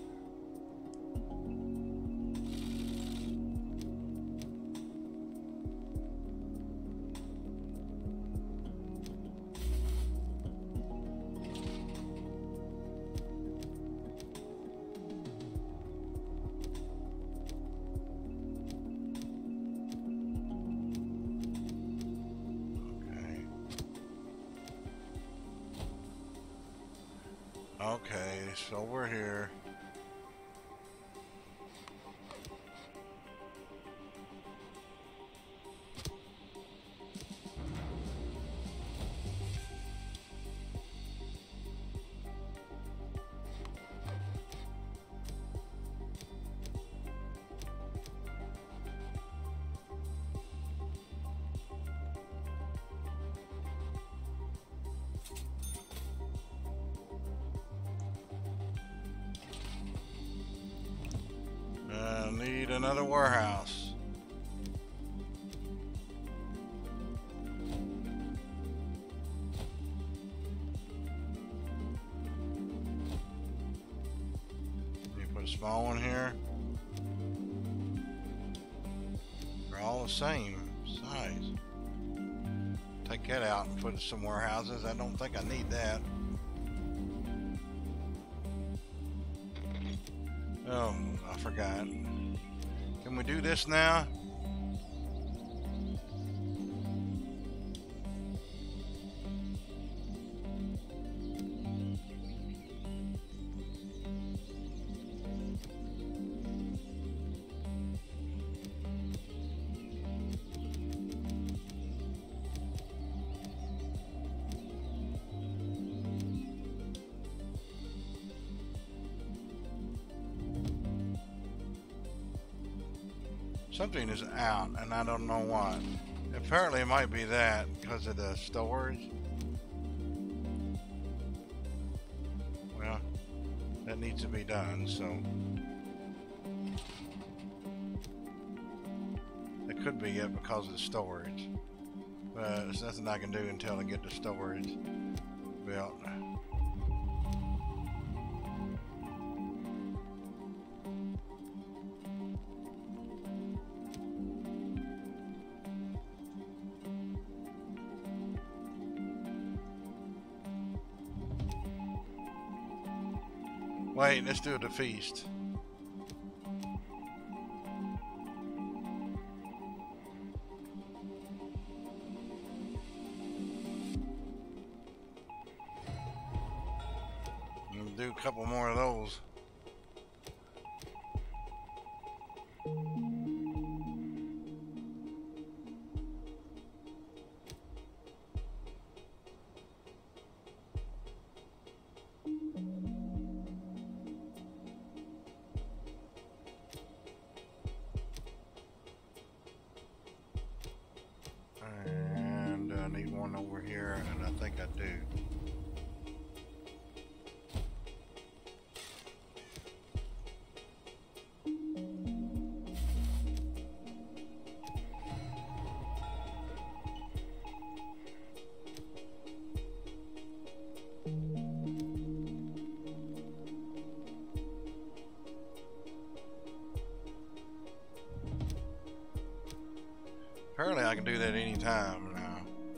Okay, so we're here. Need another warehouse. You put a small one here. They're all the same size. Take that out and put some warehouses. I don't think I need that. Oh, I forgot. Can we do this now? Something is out, and I don't know what. Apparently it might be that because of the storage. Well, that needs to be done, so it could be it because of the storage. But there's nothing I can do until I get the storage built. Wait, let's do the feast. We'll do a couple more of those. And I need one over here, and I think I do. Apparently I can do that anytime now.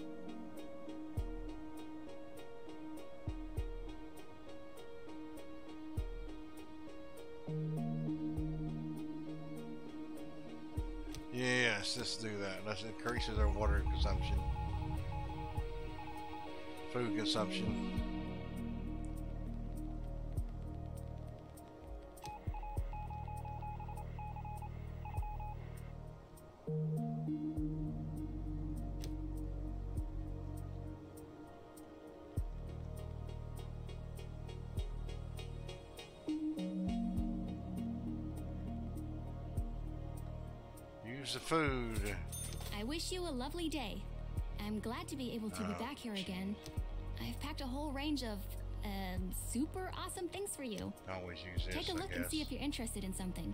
Yes, let's do that. Let's increase our water consumption. Food consumption. Use the food. I wish you a lovely day. I'm glad to be able to be back here again. I've packed a whole range of super awesome things for you. Always use this. Take a look and see if you're interested in something.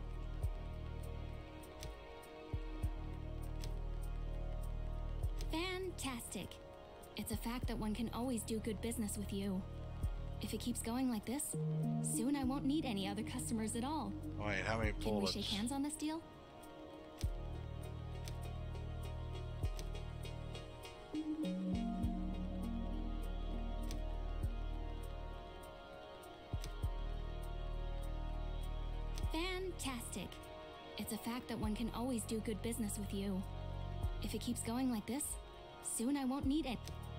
Fantastic. It's a fact that one can always do good business with you. If it keeps going like this, soon I won't need any other customers at all. Wait, how many bullets? Can we shake hands on this deal? Fantastic. It's a fact that one can always do good business with you. If it keeps going like this, soon I won't need it.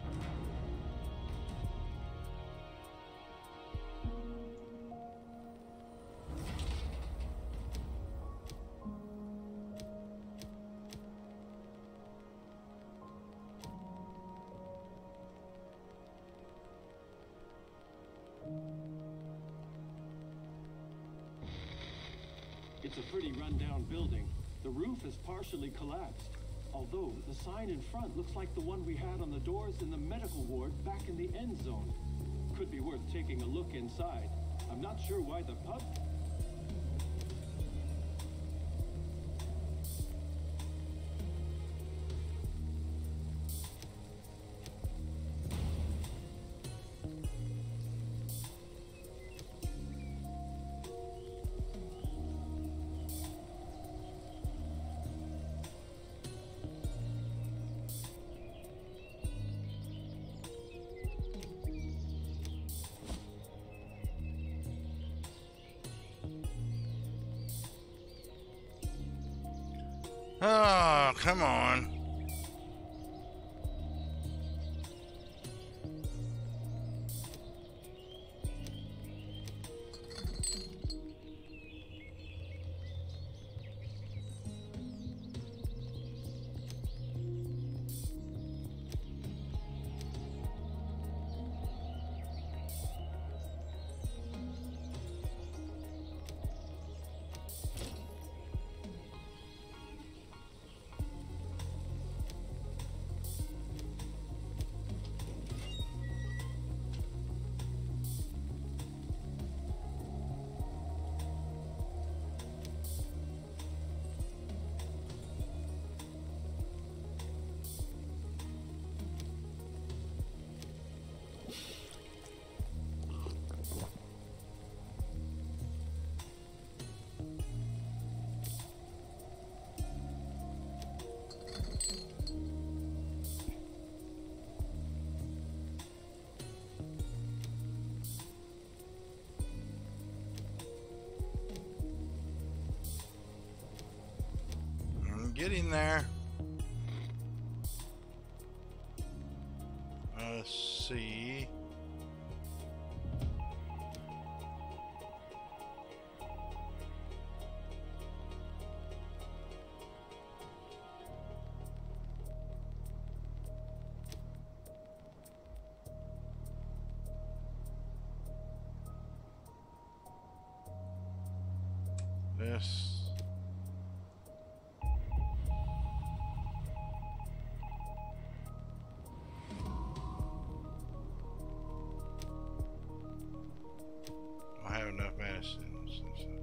It's a pretty run-down building. The roof is partially collapsed. Although, the sign in front looks like the one we had on the doors in the medical ward back in the Endzone. Could be worth taking a look inside. I'm not sure why the pub... Oh, come on. getting there. Let's see. This. I have enough medicines.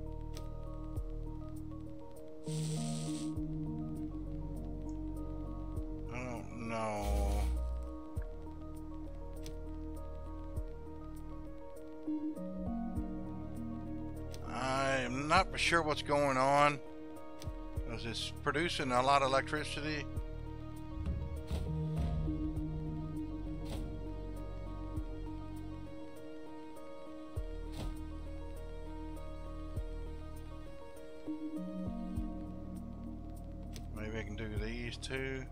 I don't know. I'm not for sure what's going on, because it's producing a lot of electricity. Maybe I can do these two.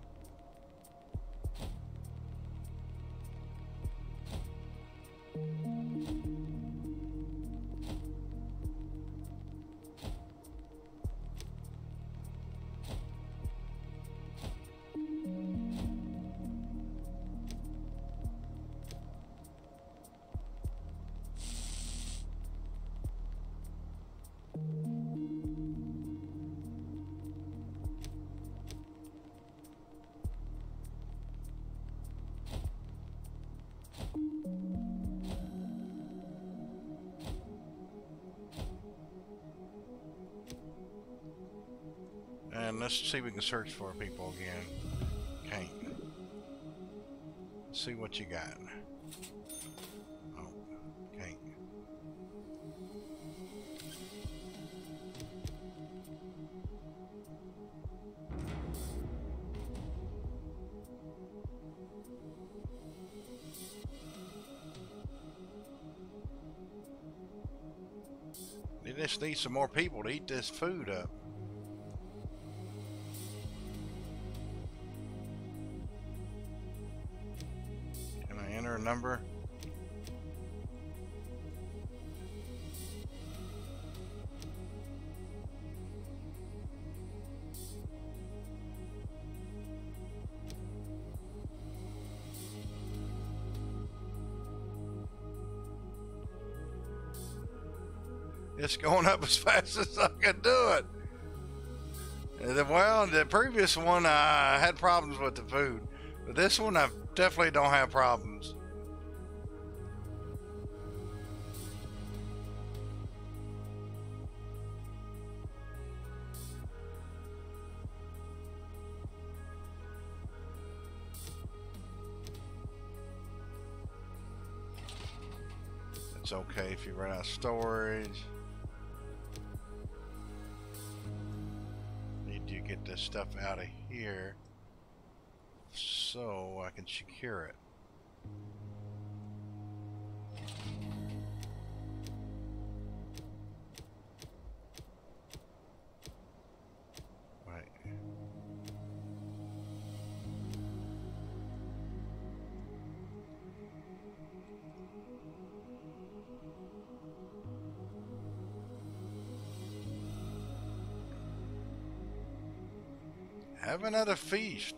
And let's see if we can search for people again. Can't. Let's see what you got. Oh, can't. They just need some more people to eat this food up. Number. It's going up as fast as I can do it. Well, the previous one I had problems with the food, but this one I definitely don't have problems. It's okay if you run out of storage. Need to get this stuff out of here so I can secure it. Have another feast.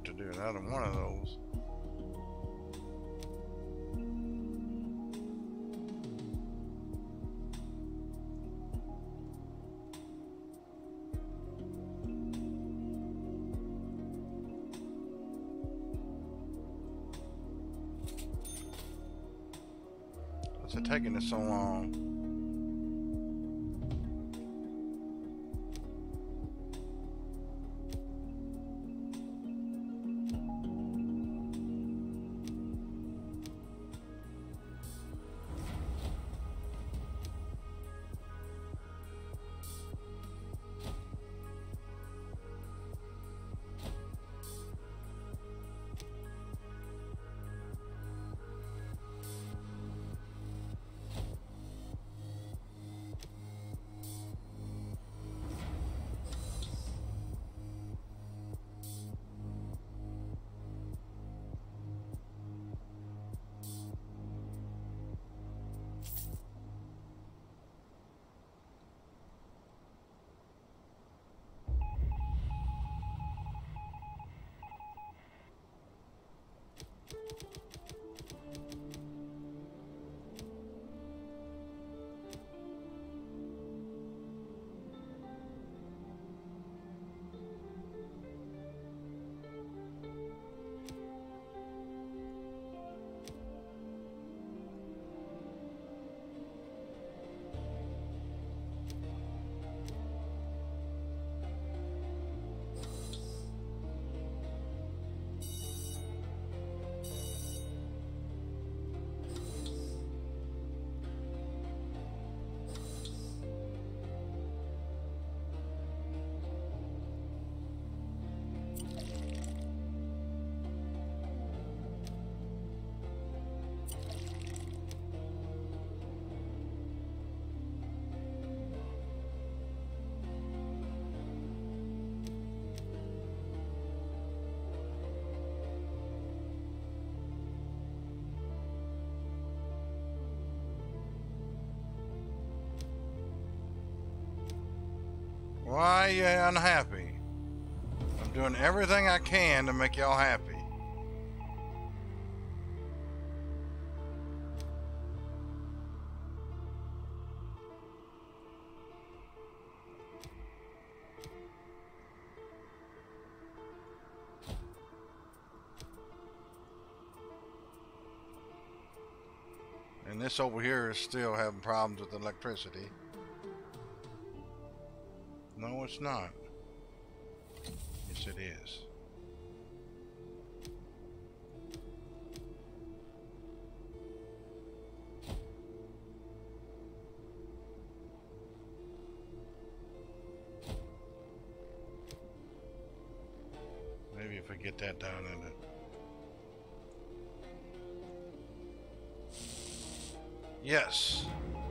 to do another one of those. What's it taking this so long? Why are you unhappy? I'm doing everything I can to make y'all happy. And this over here is still having problems with electricity. No, it's not. Yes, it is. Maybe if we get that down in it. Yes.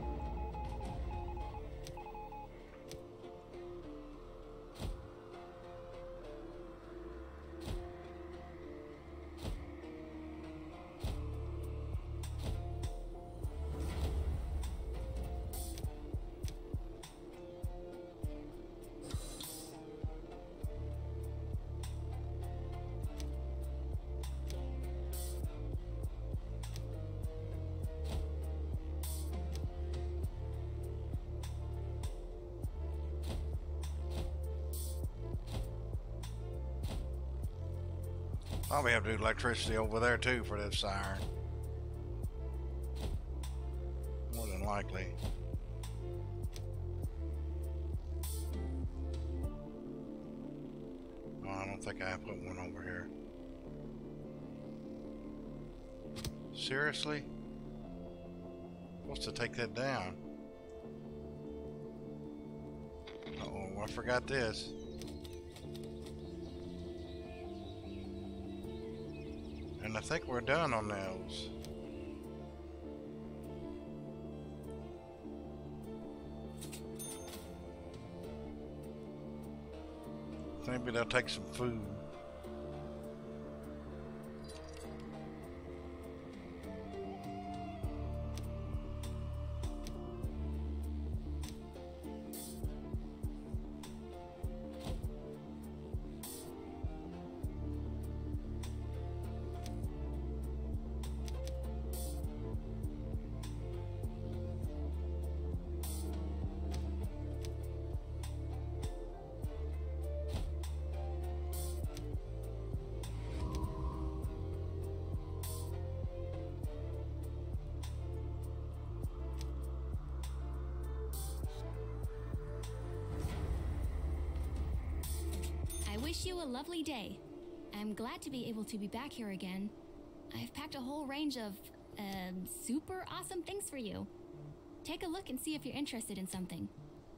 Probably have to do electricity over there too for that siren. More than likely. Oh, I don't think I put one over here. Seriously? Supposed to take that down. Uh-oh, I forgot this. And I think we're done on those. Maybe they'll take some food. wish you a lovely day. I'm glad to be able to be back here again. I've packed a whole range of, super awesome things for you. Take a look and see if you're interested in something.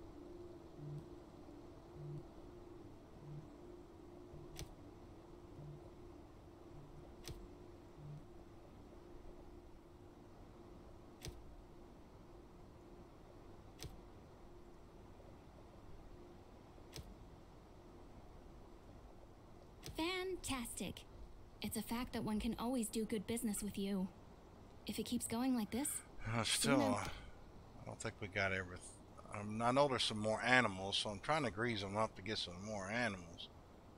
Fantastic. It's a fact that one can always do good business with you. If it keeps going like this... Still, I don't think we got everything. I know there's some more animals, so I'm trying to grease them up to get some more animals.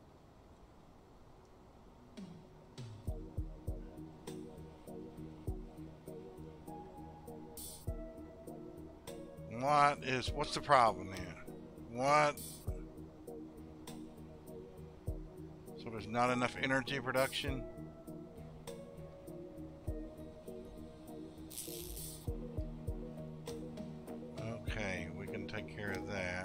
What's the problem then? What? So there's not enough energy production? Okay, we can take care of that.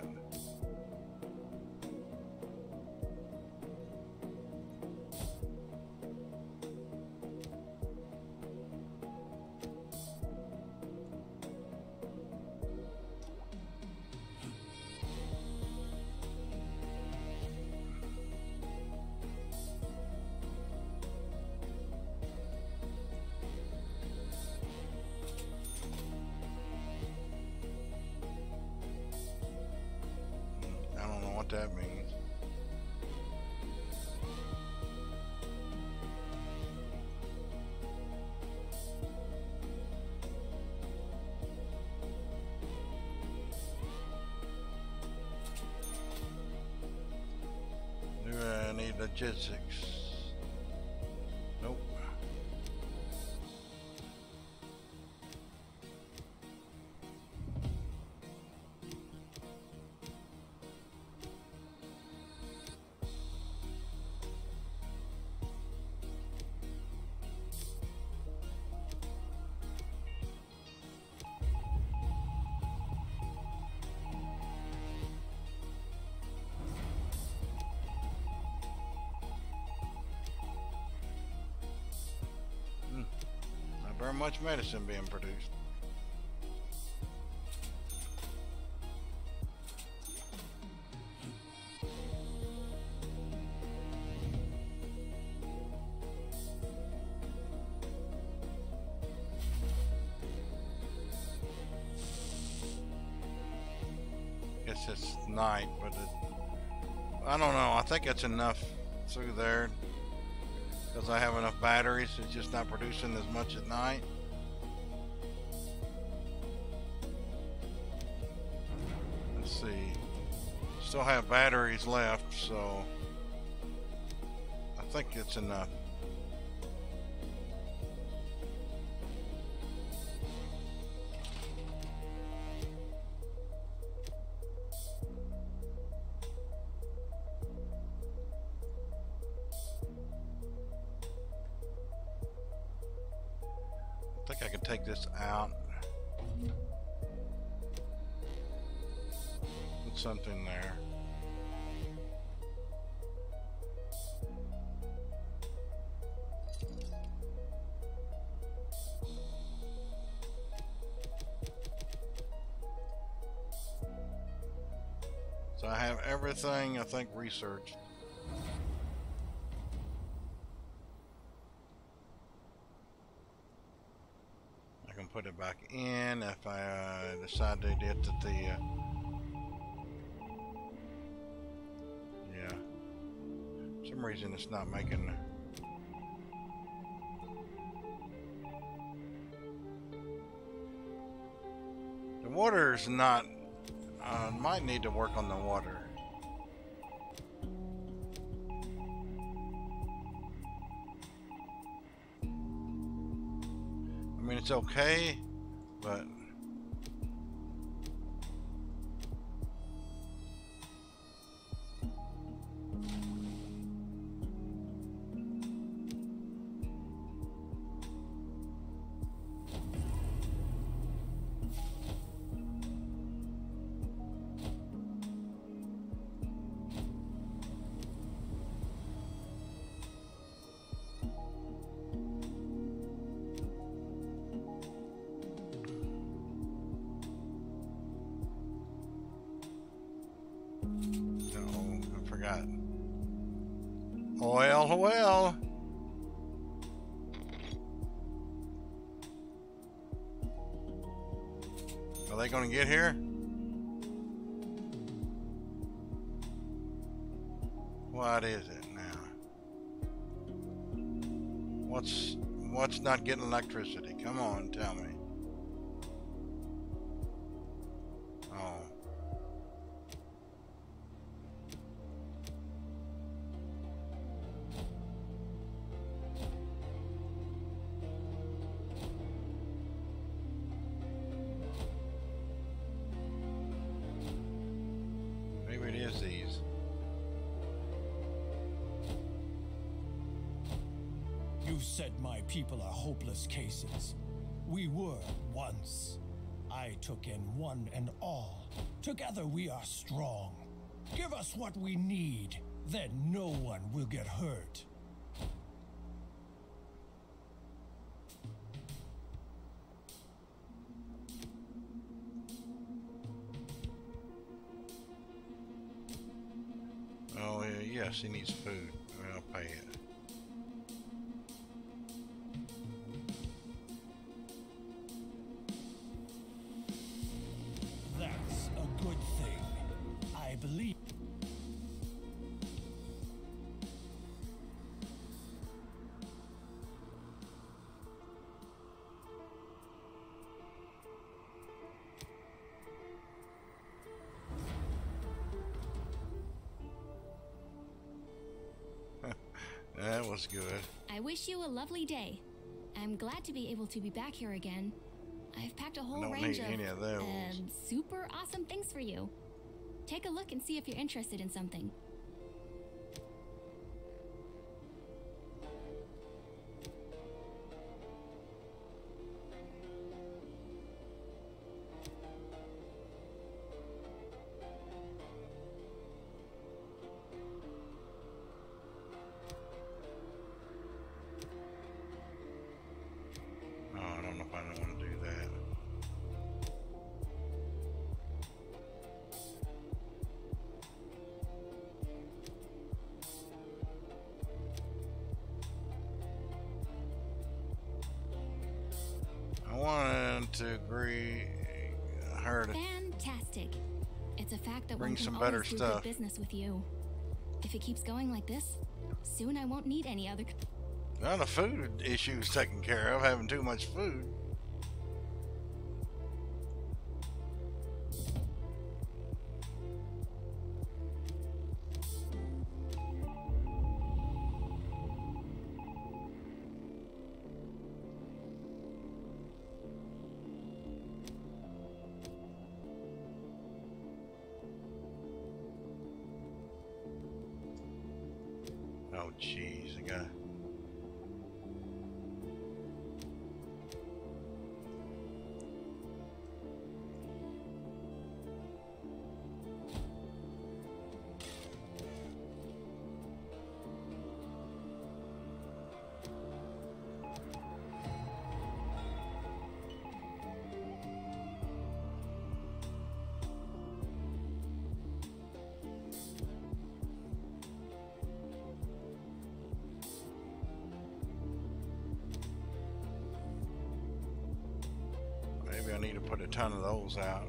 That means. Do I need logistics? Nope. Very much medicine being produced. Guess it's night, but I don't know. I think it's enough through there. Because I have enough batteries, it's just not producing as much at night. Let's see. Still have batteries left, so I think it's enough. I think I can take this out. Put something there. So I have everything, I think, researched. Put it back in if I decide to get to the yeah, for some reason it's not making the water is not might need to work on the water. I mean, it's okay, but No, I forgot. Oil. Are they going to get here? What is it now? What's not getting electricity? Come on, tell me. Oh. Maybe it is these. You said my people are hopeless cases. We were once. I took in one and all. Together we are strong. Give us what we need, then no one will get hurt. Oh, yes, he needs food. I'll pay it. That's a good thing. I believe. That was good. I wish you a lovely day. I'm glad to be able to be back here again. I've packed a whole Don't range need of any of those. super awesome things for you. Take a look and see if you're interested in something. Oh, I don't know if I don't want to do that. I wanted to agree her to Fantastic. It's a fact that bring one can some better always do stuff. good business with you. If it keeps going like this, soon I won't need any other. Well, the food issue's taken care of, having too much food. Oh, jeez, I gotta... Maybe I need to put a ton of those out.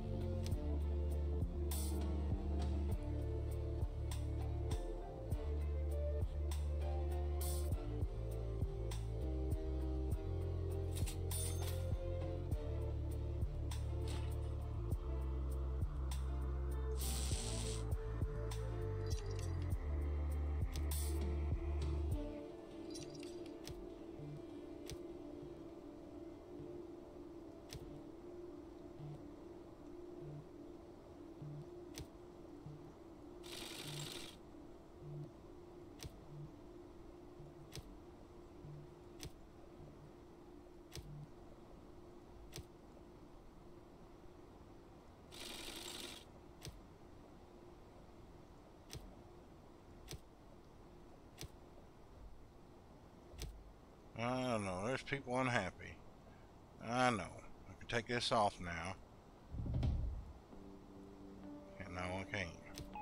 I don't know. There's people unhappy. I know. I can take this off now. And no, I can't.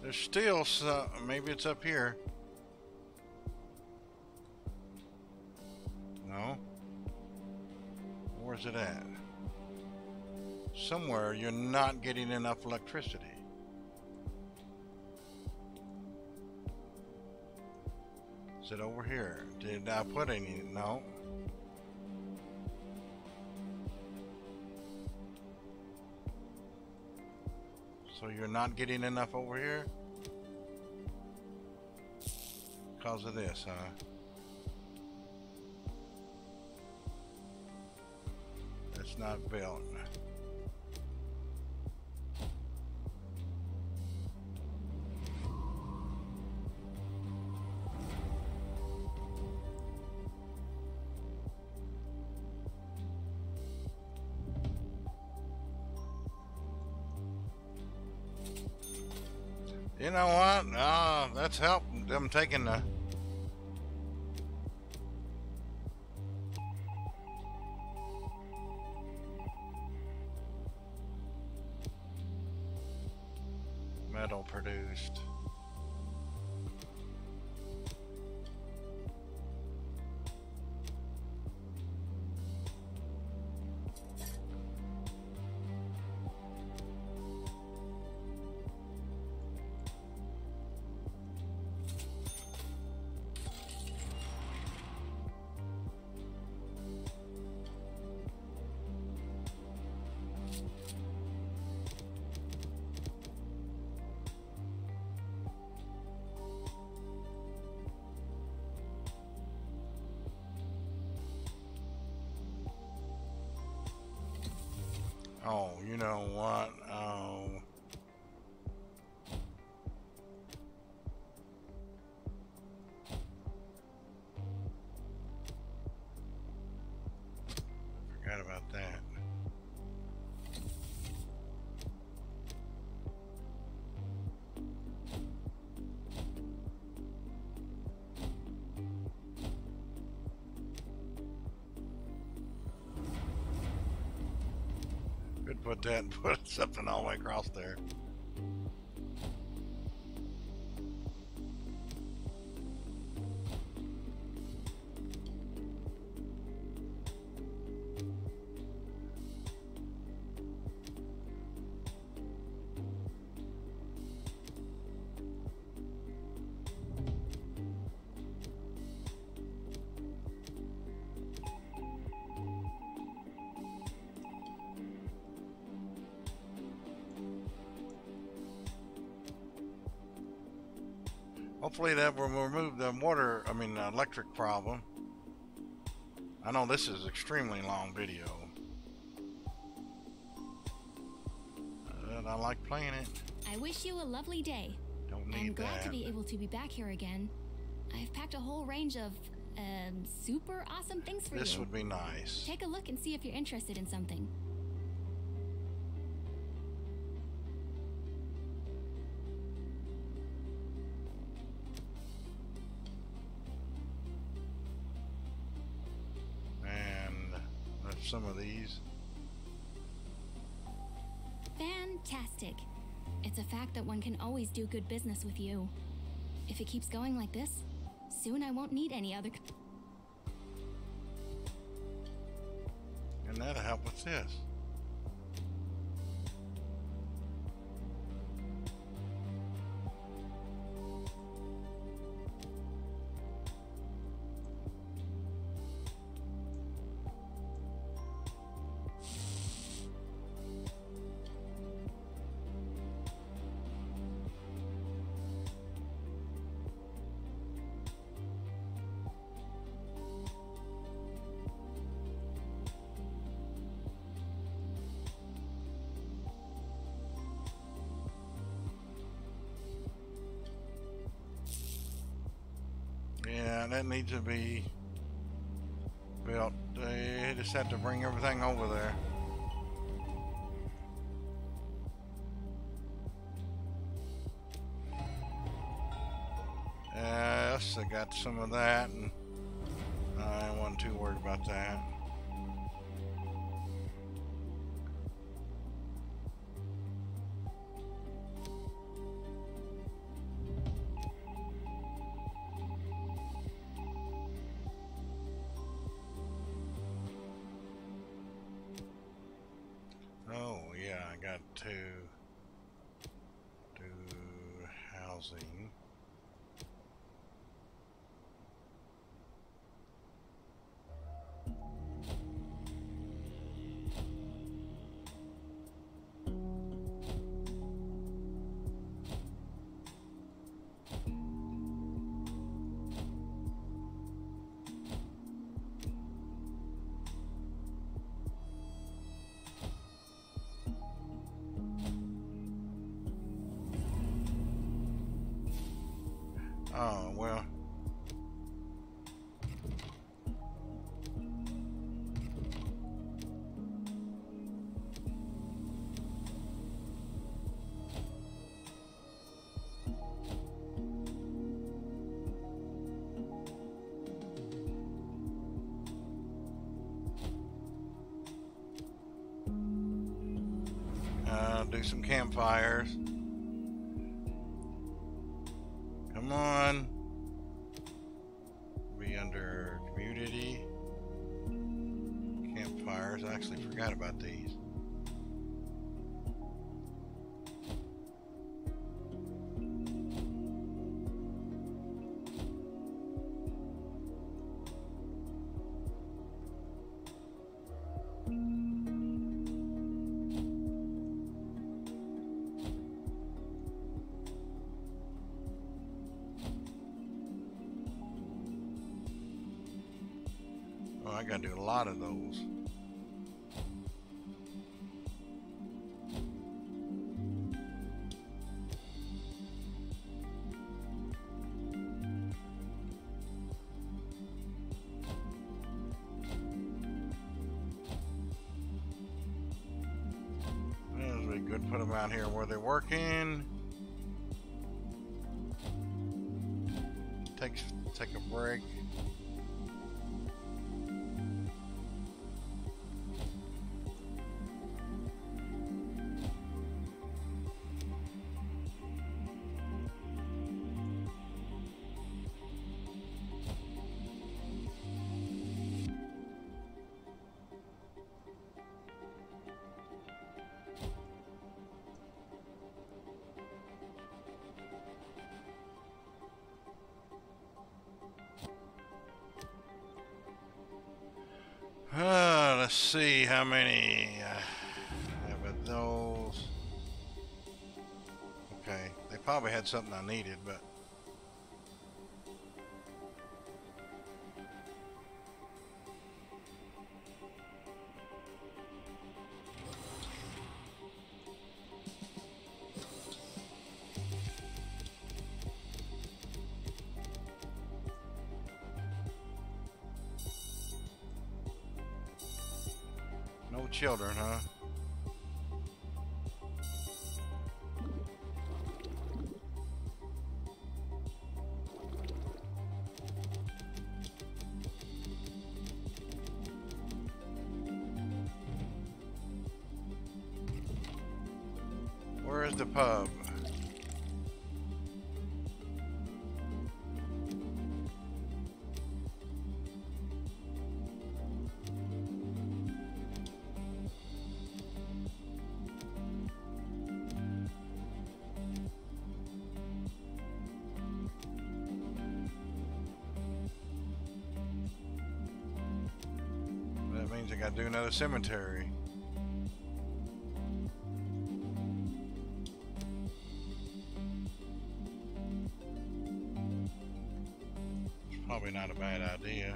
There's still some, maybe it's up here. No. Where's it at? Somewhere you're not getting enough electricity. Is it over here? Did I put any? No. So you're not getting enough over here? Because of this, huh? It's not built. You know what? That's helped them taking the metal produced. Oh, you know what? Oh. Forgot about that. Put that and put something all the way across there. Hopefully that will remove the electric problem. I know this is an extremely long video. But I like playing it. I wish you a lovely day. Don't need I'm glad that. to be able to be back here again. I've packed a whole range of super awesome things for you. This would be nice. Take a look and see if you're interested in something. Some of these. Fantastic. It's a fact that one can always do good business with you. If it keeps going like this, soon I won't need any other. And that'll help with this. Yeah, that needs to be built. They just have to bring everything over there. Yes, I got some of that, and I wasn't too worried about that. got to do housing. Oh, well. Do some campfires. Come on. Be under community. Campfires. I actually forgot about these. Oh, I gotta do a lot of those. Well, it'd be good to put them out here where they're working. Take a break. Let's see how many have of those. Okay, they probably had something I needed, but no children, huh? Where is the pub? That means I gotta do another cemetery. It's probably not a bad idea.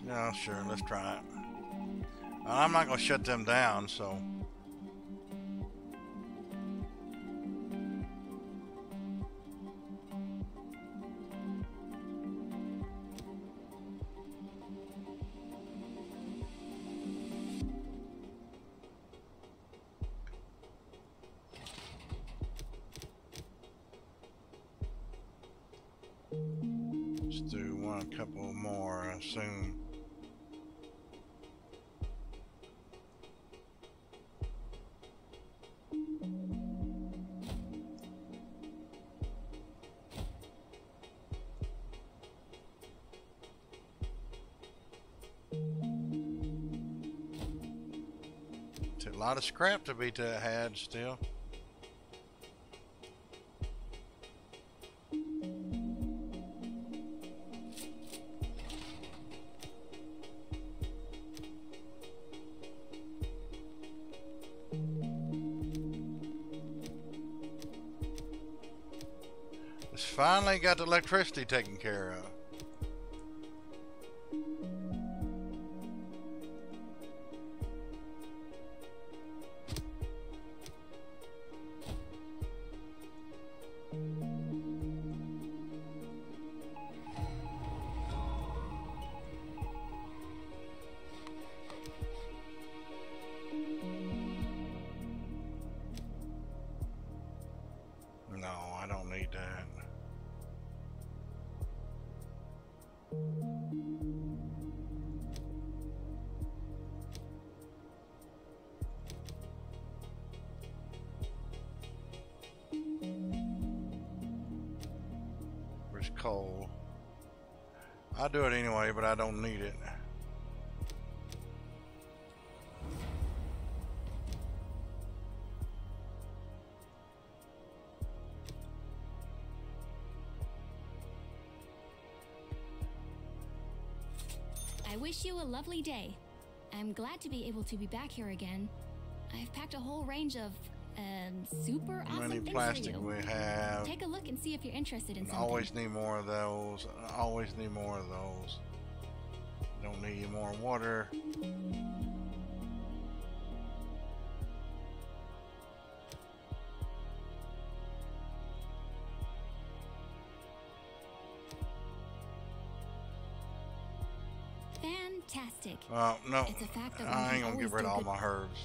Yeah, sure, let's try it. I'm not going to shut them down, so... Let's do one, a couple more, I assume. It's a lot of scrap to be had still. Finally got the electricity taken care of. No, I don't need that. Where's coal? I'll do it anyway, but I don't need it. I wish you a lovely day. I'm glad to be able to be back here again. I've packed a whole range of super How awesome many things plastic for you. we have? Take a look and see if you're interested in something. Always need more of those. Always need more of those. Don't need any more water. Fantastic. Well, no, It's a fact that I ain't gonna always get rid do of all good- my herbs.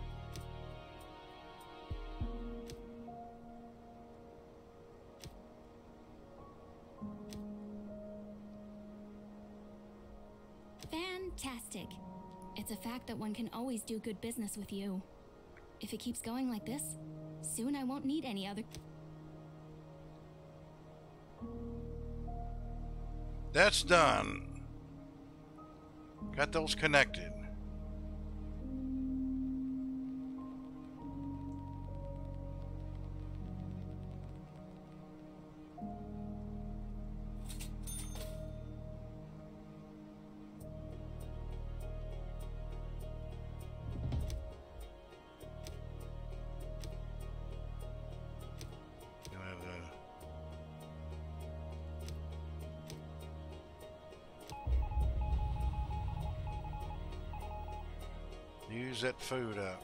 Fantastic. It's a fact that one can always do good business with you. If it keeps going like this, soon I won't need any other... That's done. Got those connected. Use that food up.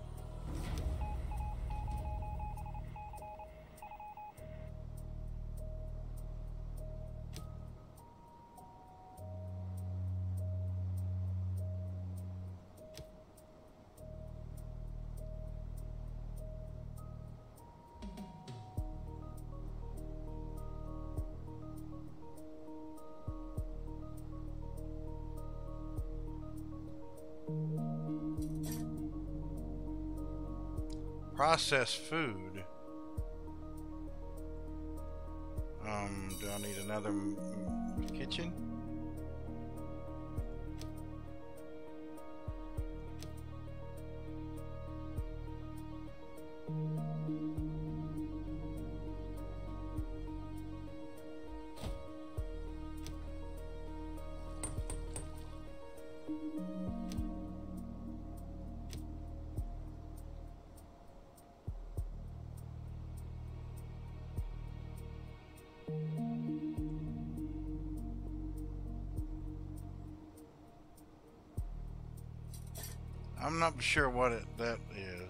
Processed food. Do I need another kitchen? I'm not sure what that is.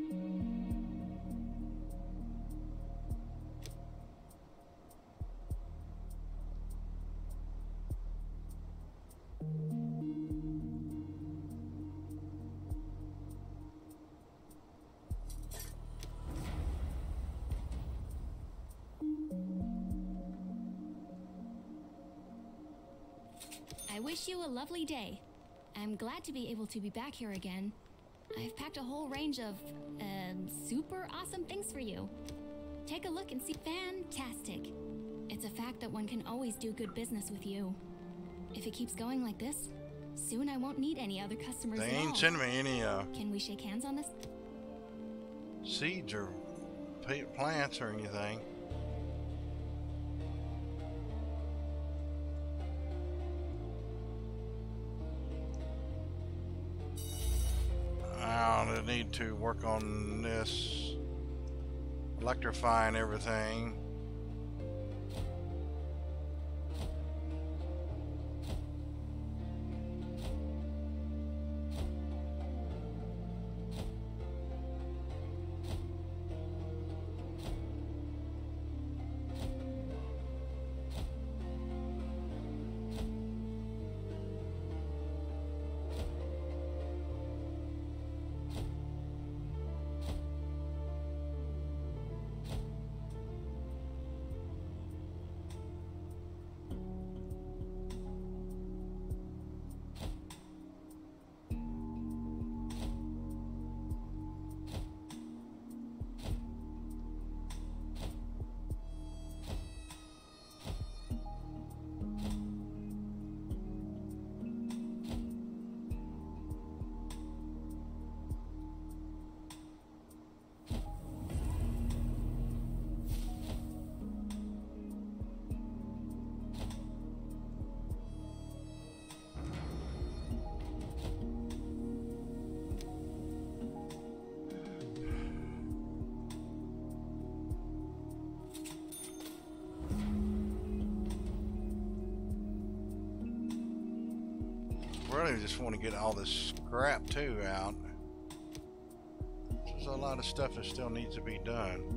I wish you a lovely day. I'm glad to be able to be back here again. I've packed a whole range of, super awesome things for you. Take a look and see. Fantastic. It's a fact that one can always do good business with you. If it keeps going like this, soon I won't need any other customers They at all. ain't sending me any, Can we shake hands on this? seeds or plants or anything. I need to work on this, electrifying everything. Really just want to get all this scrap too out. There's a lot of stuff that still needs to be done.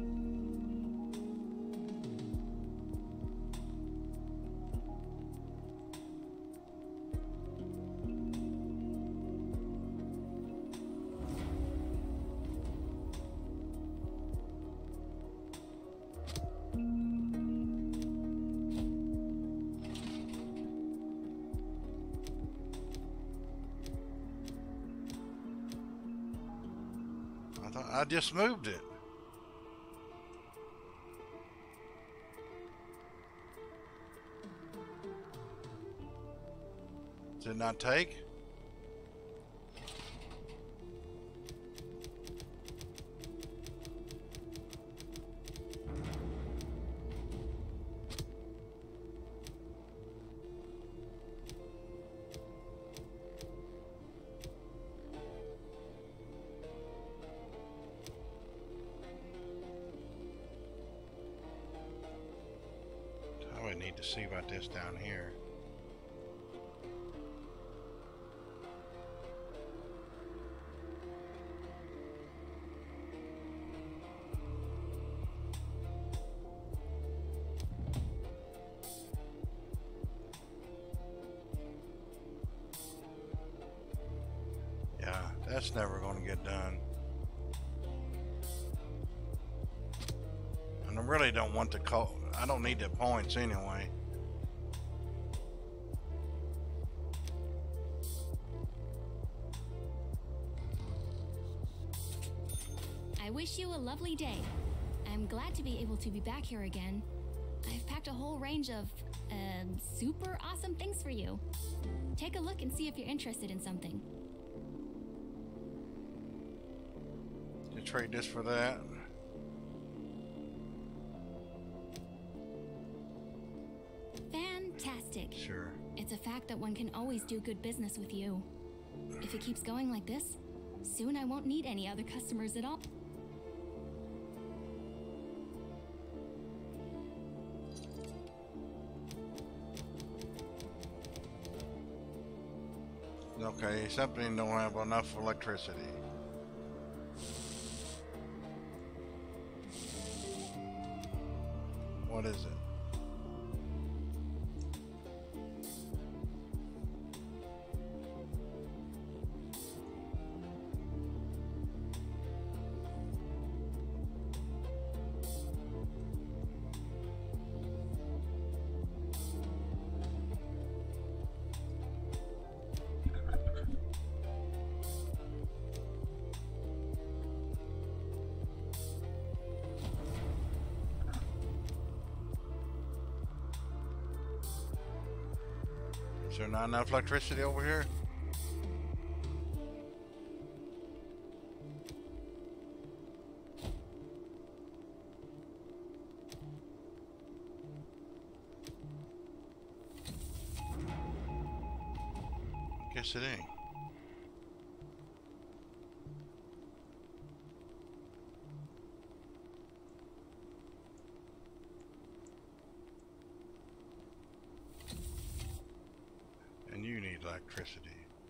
I just moved it. Did it not take? Need to see about this down here. Yeah, that's never going to get done. And I really don't want the code. I don't need the points anyway. I wish you a lovely day. I'm glad to be able to be back here again. I've packed a whole range of, super awesome things for you. Take a look and see if you're interested in something. You trade this for that. Fantastic. Sure. It's a fact that one can always do good business with you. If it keeps going like this, soon I won't need any other customers at all. Okay, something don't have enough electricity. What is it? Is there not enough electricity over here? Guess it ain't. And you need electricity.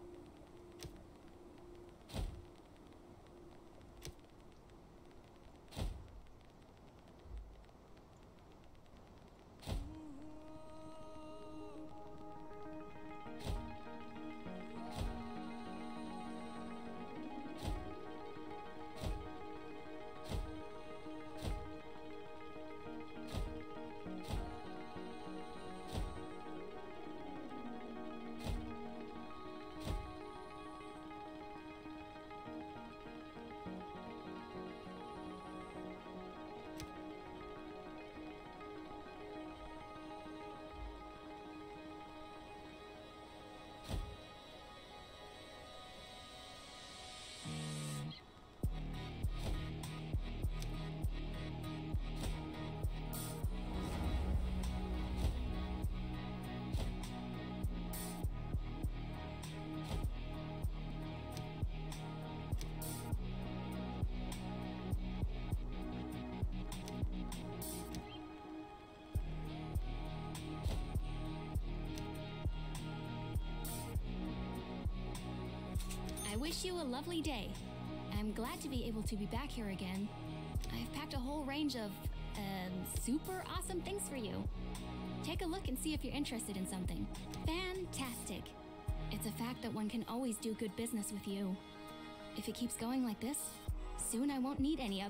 I wish you a lovely day. I'm glad to be able to be back here again. I've packed a whole range of, super awesome things for you. Take a look and see if you're interested in something. Fantastic. It's a fact that one can always do good business with you. If it keeps going like this, soon I won't need any of...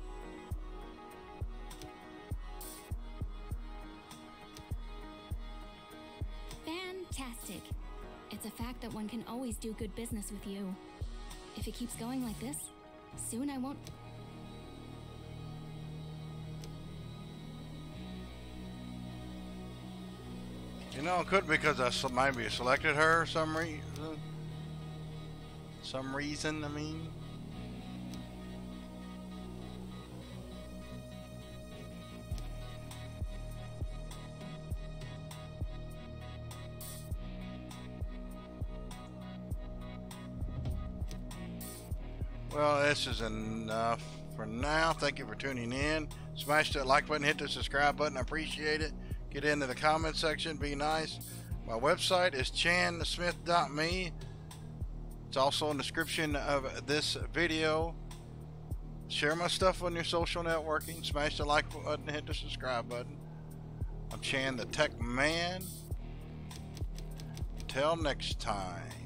Fantastic. It's a fact that one can always do good business with you. If it keeps going like this, soon I won't... You know, it could be because I maybe selected her some reason. I mean. Well, this is enough for now. Thank you for tuning in. Smash that like button, hit the subscribe button. I appreciate it. Get into the comment section. Be nice. My website is chansmith.me. It's also in the description of this video. Share my stuff on your social networking. Smash the like button, hit the subscribe button. I'm Chan the Tech Man. Until next time.